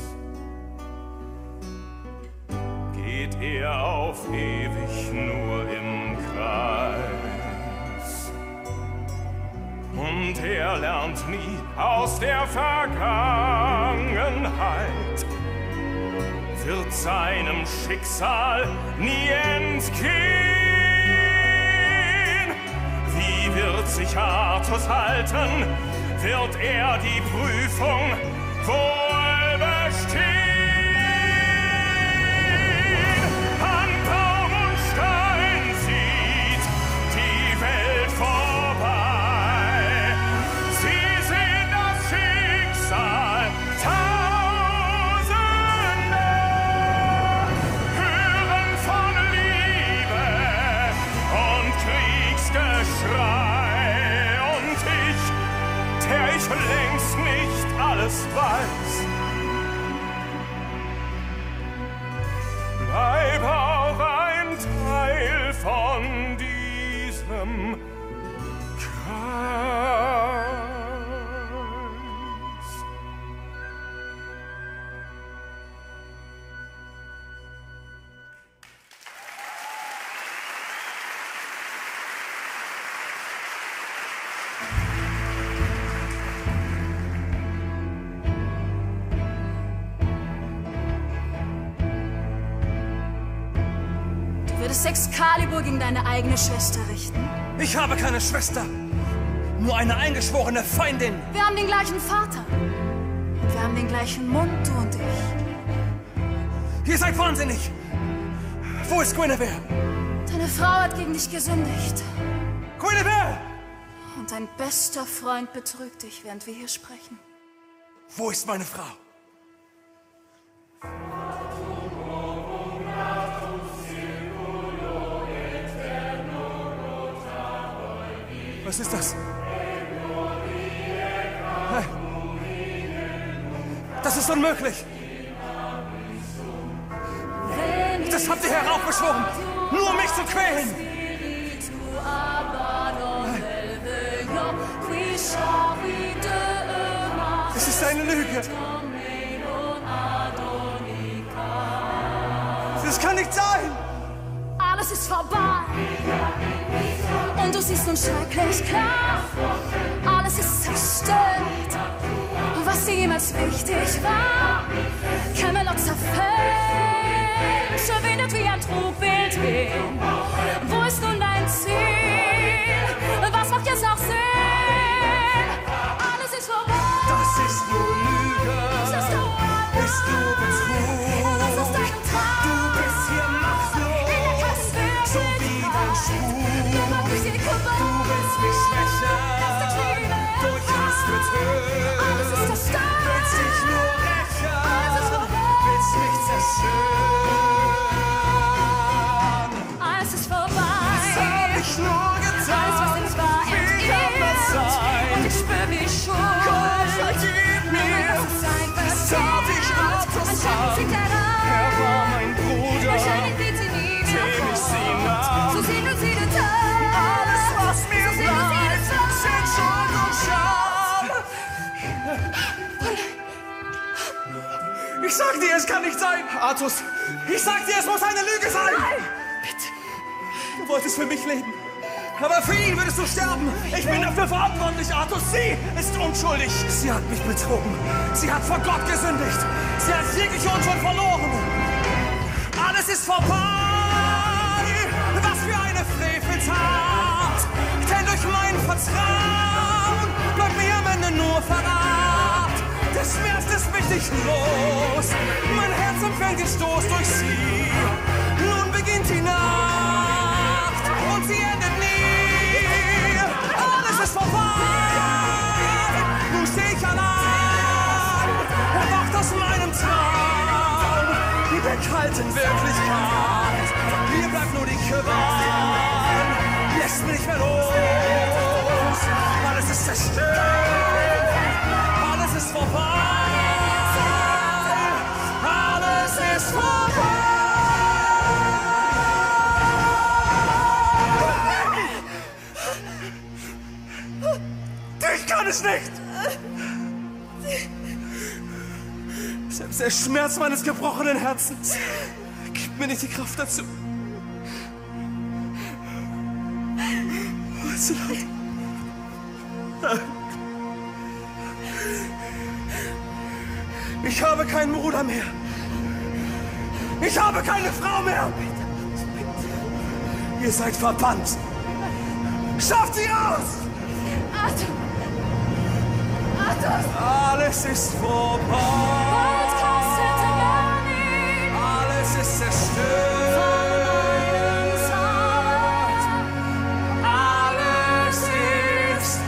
Geht er auf ewig nur im Kreis. Und er lernt nie aus der Vergangenheit, wird seinem Schicksal nie entgehen. Wie wird sich Artus halten? Wird er die Prüfung wohl bestehen? Längst nicht alles weiß, bleib auch ein Teil von diesem Kreis. Würdest Excalibur gegen deine eigene Schwester richten? Ich habe keine Schwester, nur eine eingeschworene Feindin. Wir haben den gleichen Vater. Und wir haben den gleichen Mund, du und ich. Ihr seid wahnsinnig. Wo ist Guinevere? Deine Frau hat gegen dich gesündigt. Guinevere! Und dein bester Freund betrügt dich, während wir hier sprechen. Wo ist meine Frau? Was ist das? Hey. Das ist unmöglich! Das habt ihr heraufbeschworen, nur um mich zu quälen! Es ist eine Lüge! Das kann nicht sein! Alles ist vorbei! Und du siehst nun schrecklich klar, alles ist zerstört. Und was dir jemals wichtig war, Camelot zerfällt, verschwindet wie ein Trugbild hin. Wo ist nun dein Ziel? Was macht jetzt noch Sinn? Alles ist vorbei. Das ist nur Lüge. Bist du Betrug? Das ist dein Traum. Du bist hier machtlos, so wie dein Spuk. Du willst mich schwächen, durch Hass betören. Alles ist zerstört. Willst dich nur rächen, willst mich zerstören. Alles ist vorbei. Was hab ich nur getan? Alles, was nicht war, Wie kann das sein? Und ich spür mich Schuld. Gott, vergib mir. Was hab ich Artus an? Er war mein Bruder, dem ich sie nahm. So sehen und sie den Tag. Alles, was mir bleibt, sind Schuld und Scham. Ich sag dir, es kann nicht sein, Artus. Ich sag dir, es muss eine Lüge sein. Nein, bitte. Du wolltest für mich leben. Aber für ihn würdest du sterben. Ich bin dafür verantwortlich, Artus. Sie ist unschuldig. Sie hat mich betrogen. Sie hat vor Gott gesündigt. Sie hat jegliche Unschuld verloren. Alles ist vorbei. Was für eine Freveltat. Denn durch mein Vertrauen bleibt mir am Ende nur Verrat. Der Schmerz ist mich nicht los. Mein Herz empfängt den Stoß durch sie. Nun beginnt die Nacht und sie endet nie. Alles ist vorbei. Nun steh ich allein. Erwacht aus meinem Traum. Die kalten Wirklichkeit. Hier bleibt nur die Gewalt. lässt mich nicht mehr los. Alles ist zerstört. Alles ist vorbei. Alles ist vorbei. Ich kann es nicht. Selbst der Schmerz meines gebrochenen Herzens gibt mir nicht die Kraft dazu. Oh, ist so laut. Ich habe keinen Bruder mehr. Ich habe keine Frau mehr. Ihr seid verbannt. Schafft sie raus! Arthur! Alles ist vorbei. Alles ist zerstört. Alles ist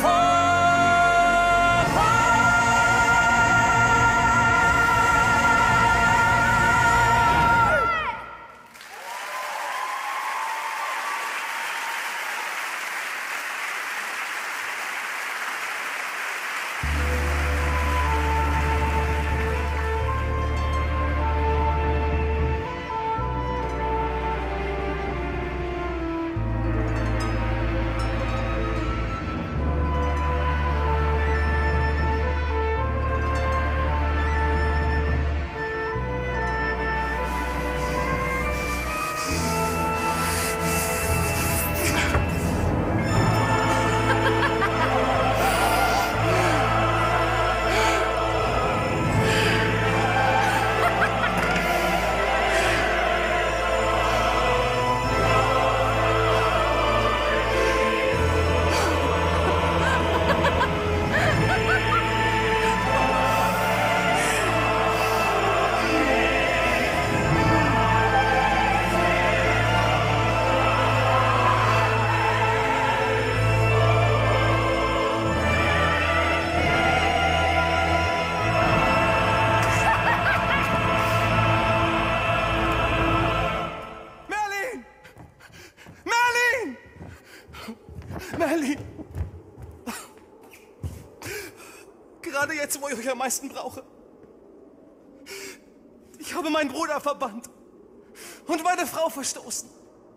Merlin! Gerade jetzt, wo ich euch am meisten brauche. Ich habe meinen Bruder verbannt und meine Frau verstoßen.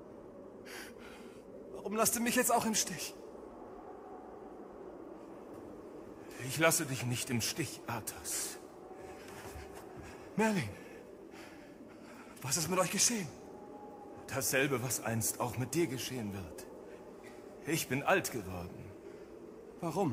Warum lasst ihr mich jetzt auch im Stich? Ich lasse dich nicht im Stich, Athos. Merlin, was ist mit euch geschehen? Dasselbe, was einst auch mit dir geschehen wird. Ich bin alt geworden. Warum?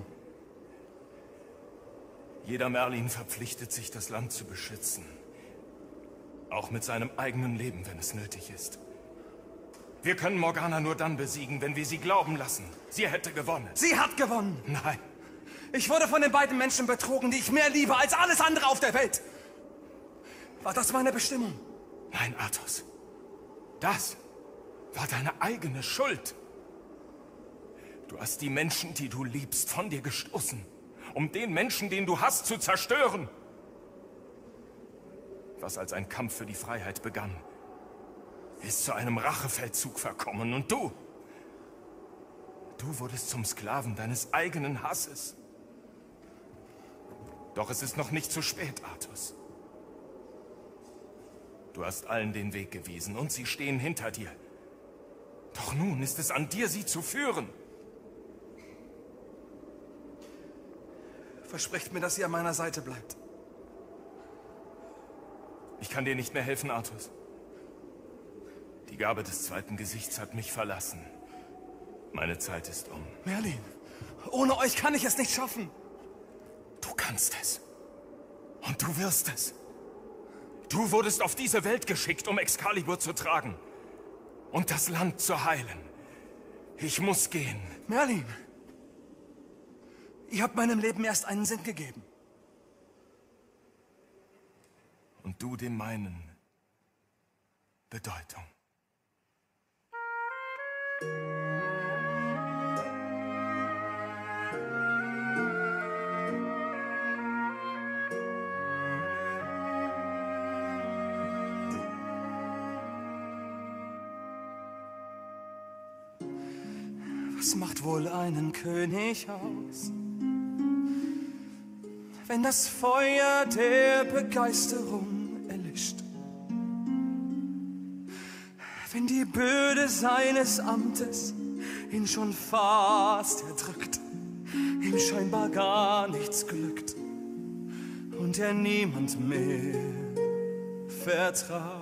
Jeder Merlin verpflichtet sich, das Land zu beschützen. Auch mit seinem eigenen Leben, wenn es nötig ist. Wir können Morgana nur dann besiegen, wenn wir sie glauben lassen. Sie hätte gewonnen. Sie hat gewonnen! Nein. Ich wurde von den beiden Menschen betrogen, die ich mehr liebe als alles andere auf der Welt. War das meine Bestimmung? Nein, Athos. Das war deine eigene Schuld. Du hast die Menschen, die du liebst, von dir gestoßen, um den Menschen, den du hast, zu zerstören. Was als ein Kampf für die Freiheit begann, ist zu einem Rachefeldzug verkommen. Und du wurdest zum Sklaven deines eigenen Hasses. Doch es ist noch nicht zu spät, Athos. Du hast allen den Weg gewiesen und sie stehen hinter dir. Doch nun ist es an dir, sie zu führen. Versprecht mir, dass ihr an meiner Seite bleibt. Ich kann dir nicht mehr helfen, Athos. Die Gabe des zweiten Gesichts hat mich verlassen. Meine Zeit ist um. Merlin, ohne euch kann ich es nicht schaffen. Du kannst es. Und du wirst es. Du wurdest auf diese Welt geschickt, um Excalibur zu tragen. Und das Land zu heilen. Ich muss gehen. Merlin, ihr habt meinem Leben erst einen Sinn gegeben. Und du dem meinen Bedeutung. Was macht wohl einen König aus? Wenn das Feuer der Begeisterung erlischt, wenn die Bürde seines Amtes ihn schon fast erdrückt, ihm scheinbar gar nichts glückt und er niemand mehr vertraut,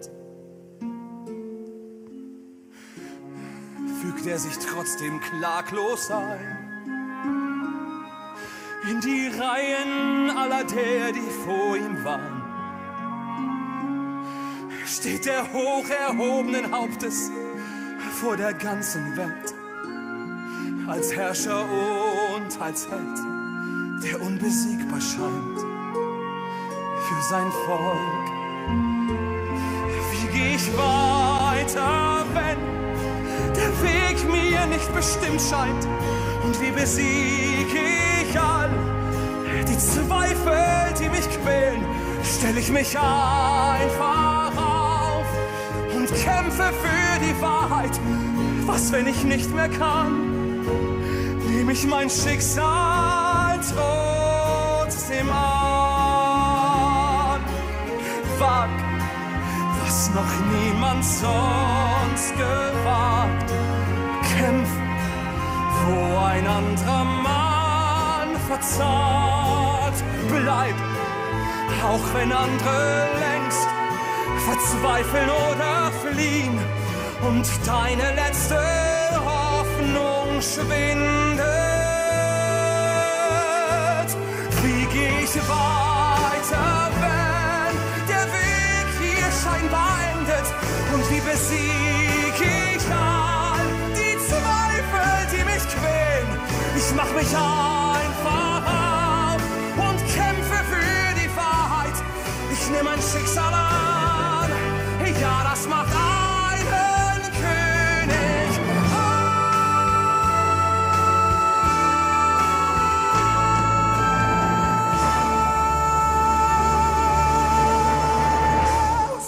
fügt er sich trotzdem klaglos ein in die Reihen aller der, die vor ihm waren. Steht er hoch erhobenen Hauptes vor der ganzen Welt, als Herrscher und als Held, der unbesiegbar scheint für sein Volk. Wie geh ich weiter, wenn der Weg mir nicht bestimmt scheint? Und wie besiege ich all die Zweifel, die mich quälen? Stell ich mich einfach auf und kämpfe für die Wahrheit. Was, wenn ich nicht mehr kann? Nehm ich mein Schicksal trotzdem an. Wag, was noch niemand sonst gewagt. Kämpf, wo ein anderer Mann verzagt. Bleib, auch wenn andere längst verzweifeln oder fliehen und deine letzte Hoffnung schwindet. Wie geh ich weiter, wenn der Weg hier scheinbar endet? Und wie besiege ich all die Zweifel, die mich quälen? Ich mach mich einfach auf und kämpfe für die Wahrheit. Ich nehme mein Schicksal an, ja, das macht einen König aus.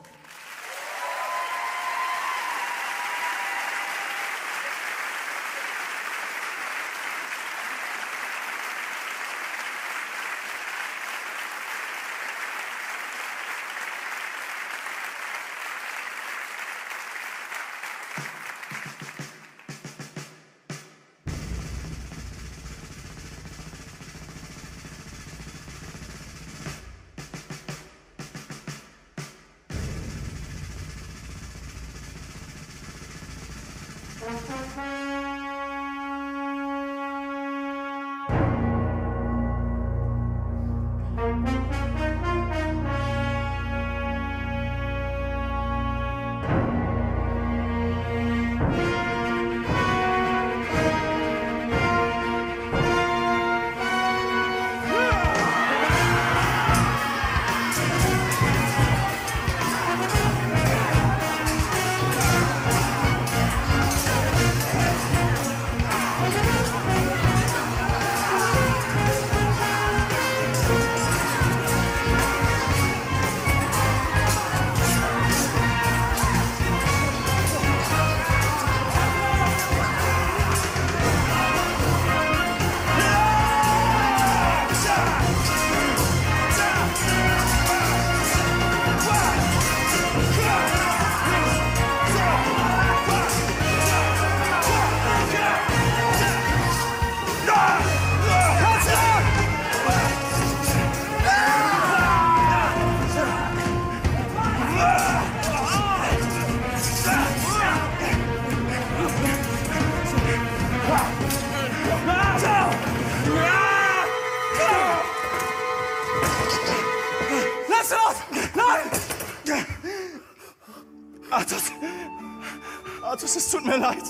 Artus, es tut mir leid.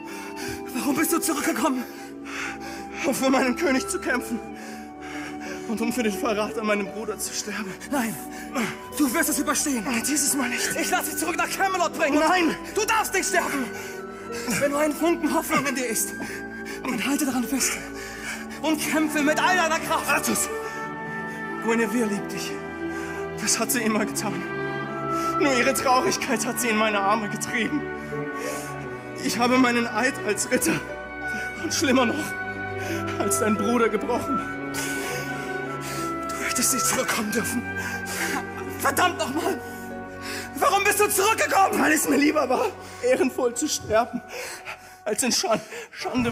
Warum bist du zurückgekommen? Um für meinen König zu kämpfen. Und um für den Verrat an meinem Bruder zu sterben. Nein, du wirst es überstehen. Dieses Mal nicht. Ich lasse dich zurück nach Camelot bringen. Nein, du darfst nicht sterben. Wenn nur ein Funken Hoffnung in dir ist, dann halte daran fest und kämpfe mit all deiner Kraft. Artus, Guinevere liebt dich. Das hat sie immer getan. Nur ihre Traurigkeit hat sie in meine Arme getrieben. Ich habe meinen Eid als Ritter Und schlimmer noch, als dein Bruder gebrochen. Du hättest nicht zurückkommen dürfen. Verdammt nochmal! Warum bist du zurückgekommen? Weil es mir lieber war, ehrenvoll zu sterben, als in Schande.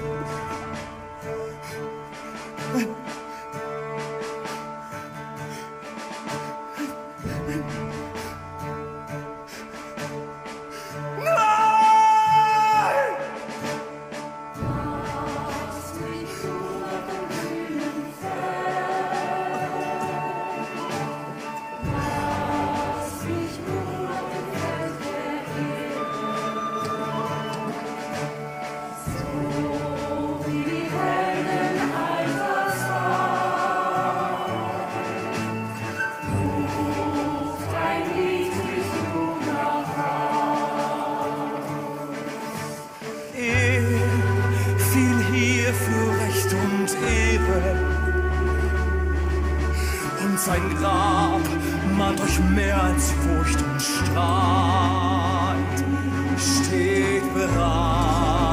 Sein Grab mahnt euch mehr als Furcht und Streit, steht bereit.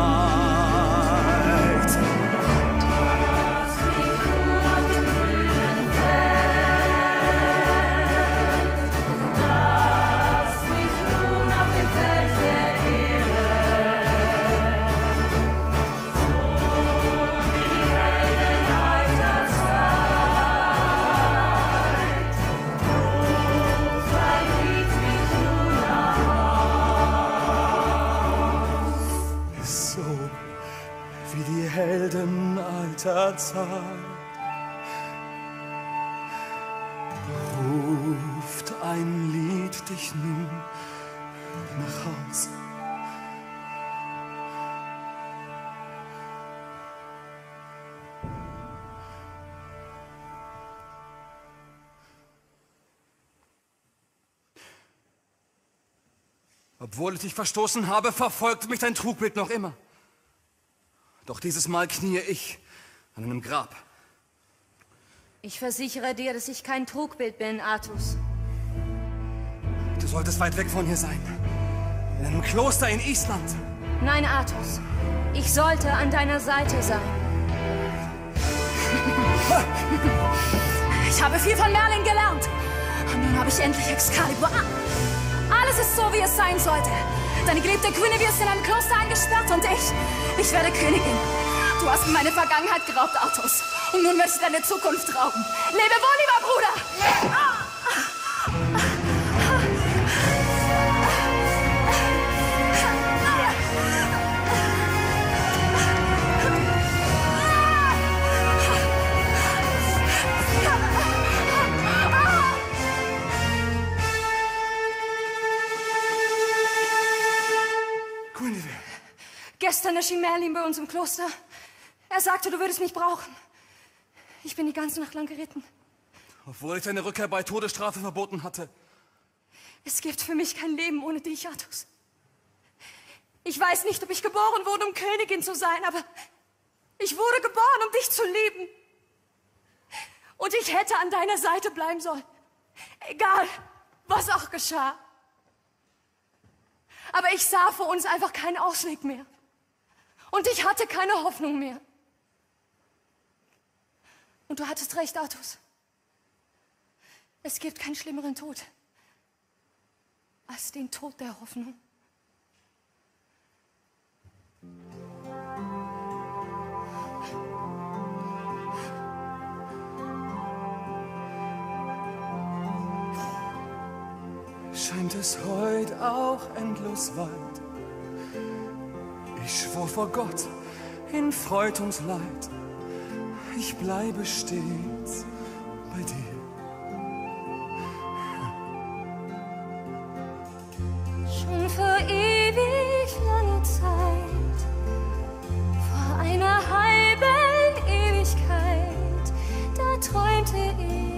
Helden alter Zeit ruft ein Lied dich nun nach Haus. Obwohl ich dich verstoßen habe, verfolgt mich dein Trugbild noch immer. Doch dieses Mal kniee ich an einem Grab. Ich versichere dir, dass ich kein Trugbild bin, Artus. Du solltest weit weg von hier sein. In einem Kloster in Island. Nein, Artus. Ich sollte an deiner Seite sein. Ich habe viel von Merlin gelernt. Und nun habe ich endlich Excalibur. Alles ist so, wie es sein sollte. Deine geliebte Guinevere ist in einem Kloster eingesperrt und ich werde Königin. Du hast mir meine Vergangenheit geraubt, Artus. Und nun wirst du deine Zukunft rauben. Lebe wohl, lieber Bruder! Gestern erschien Merlin bei uns im Kloster. Er sagte, du würdest mich brauchen. Ich bin die ganze Nacht lang geritten. Obwohl ich deine Rückkehr bei Todesstrafe verboten hatte. Es gibt für mich kein Leben ohne dich, Artus. Ich weiß nicht, ob ich geboren wurde, um Königin zu sein, aber ich wurde geboren, um dich zu lieben. Und ich hätte an deiner Seite bleiben sollen. Egal, was auch geschah. Aber ich sah vor uns einfach keinen Ausweg mehr. Und ich hatte keine Hoffnung mehr. Und du hattest recht, Artus. Es gibt keinen schlimmeren Tod als den Tod der Hoffnung. Scheint es heut auch endlos weit. Ich schwor vor Gott in Freud und Leid, ich bleibe stets bei dir. Schon vor ewig langer Zeit, vor einer halben Ewigkeit, da träumte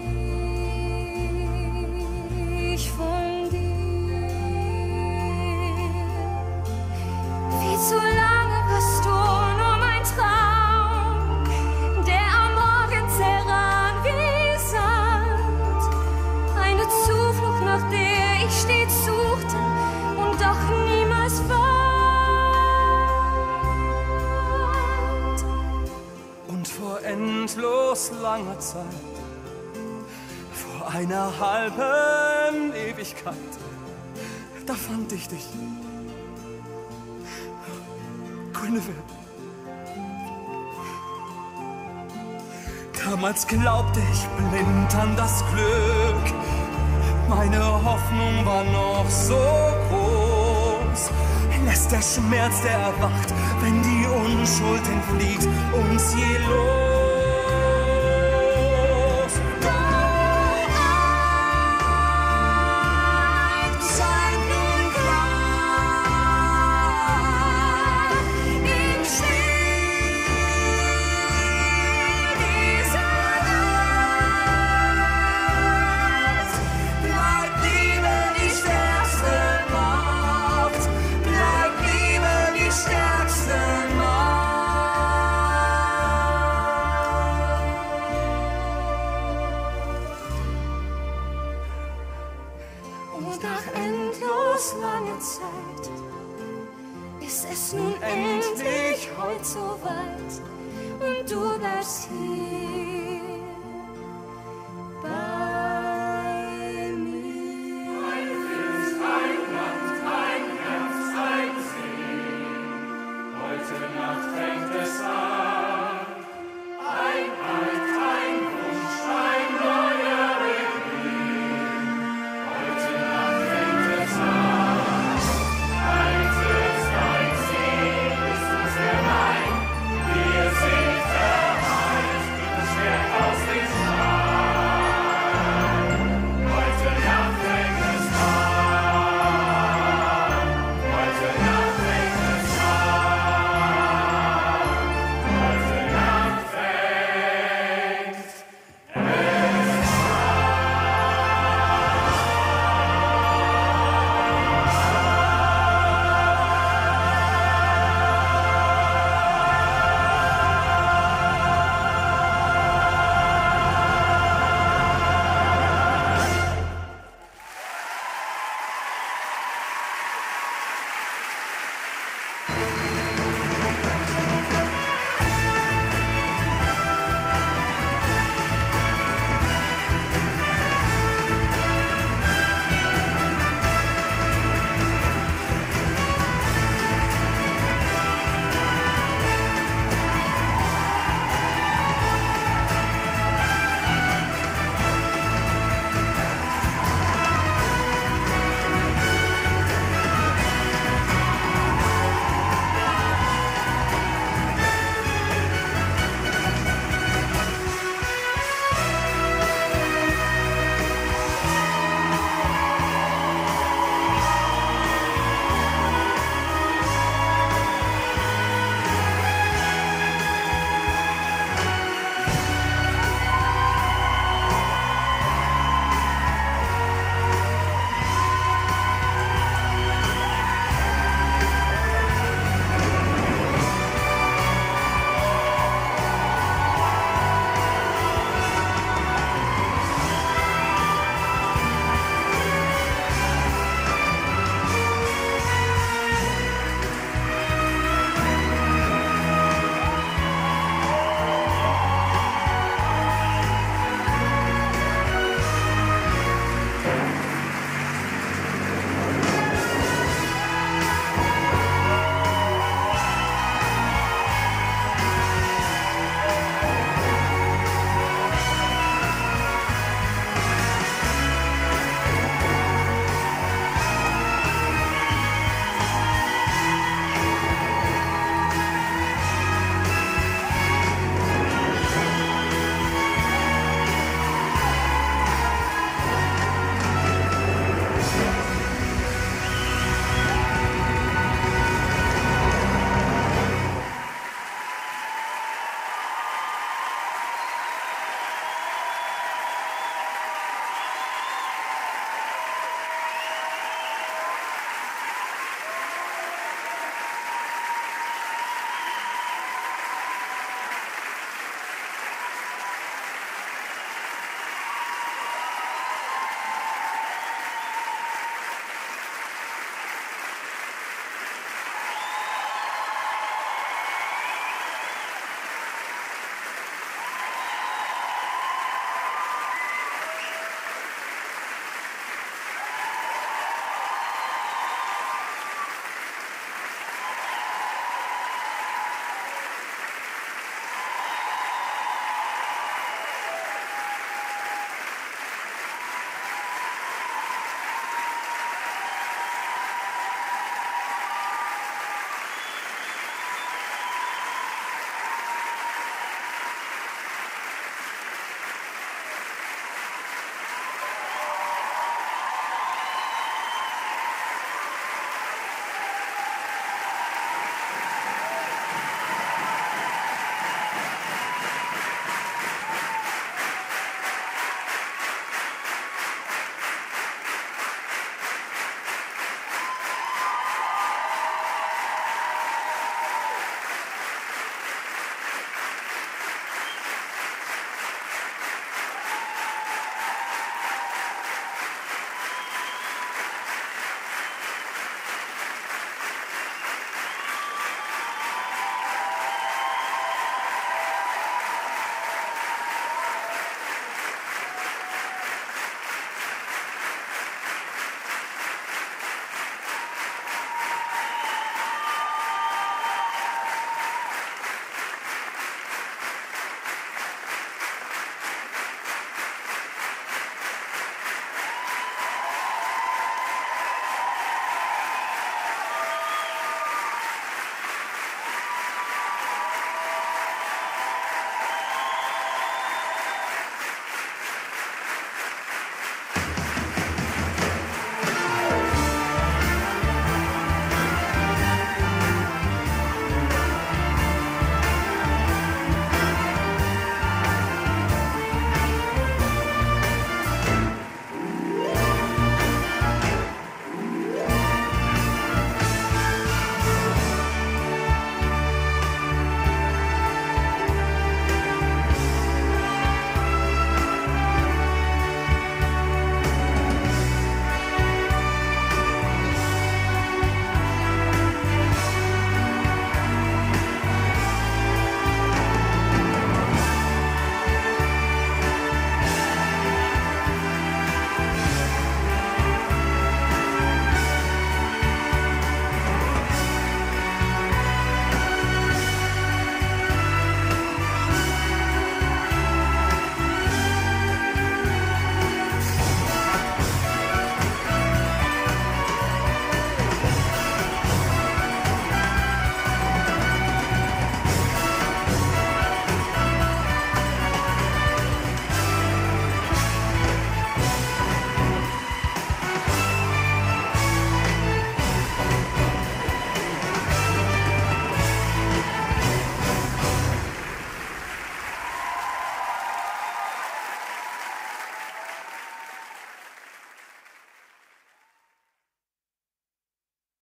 ich von dir. Viel zu lange warst du nur mein Traum, der am Morgen zerrann wie Sand. langer Zeit, vor einer halben Ewigkeit, da fand ich dich. Guinevere. Damals glaubte ich blind an das Glück. Meine Hoffnung war noch so groß. Lässt der Schmerz, der erwacht, wenn die Unschuld entflieht, uns je los. Lange Zeit ist es nun endlich heute so weit und du bleibst hier.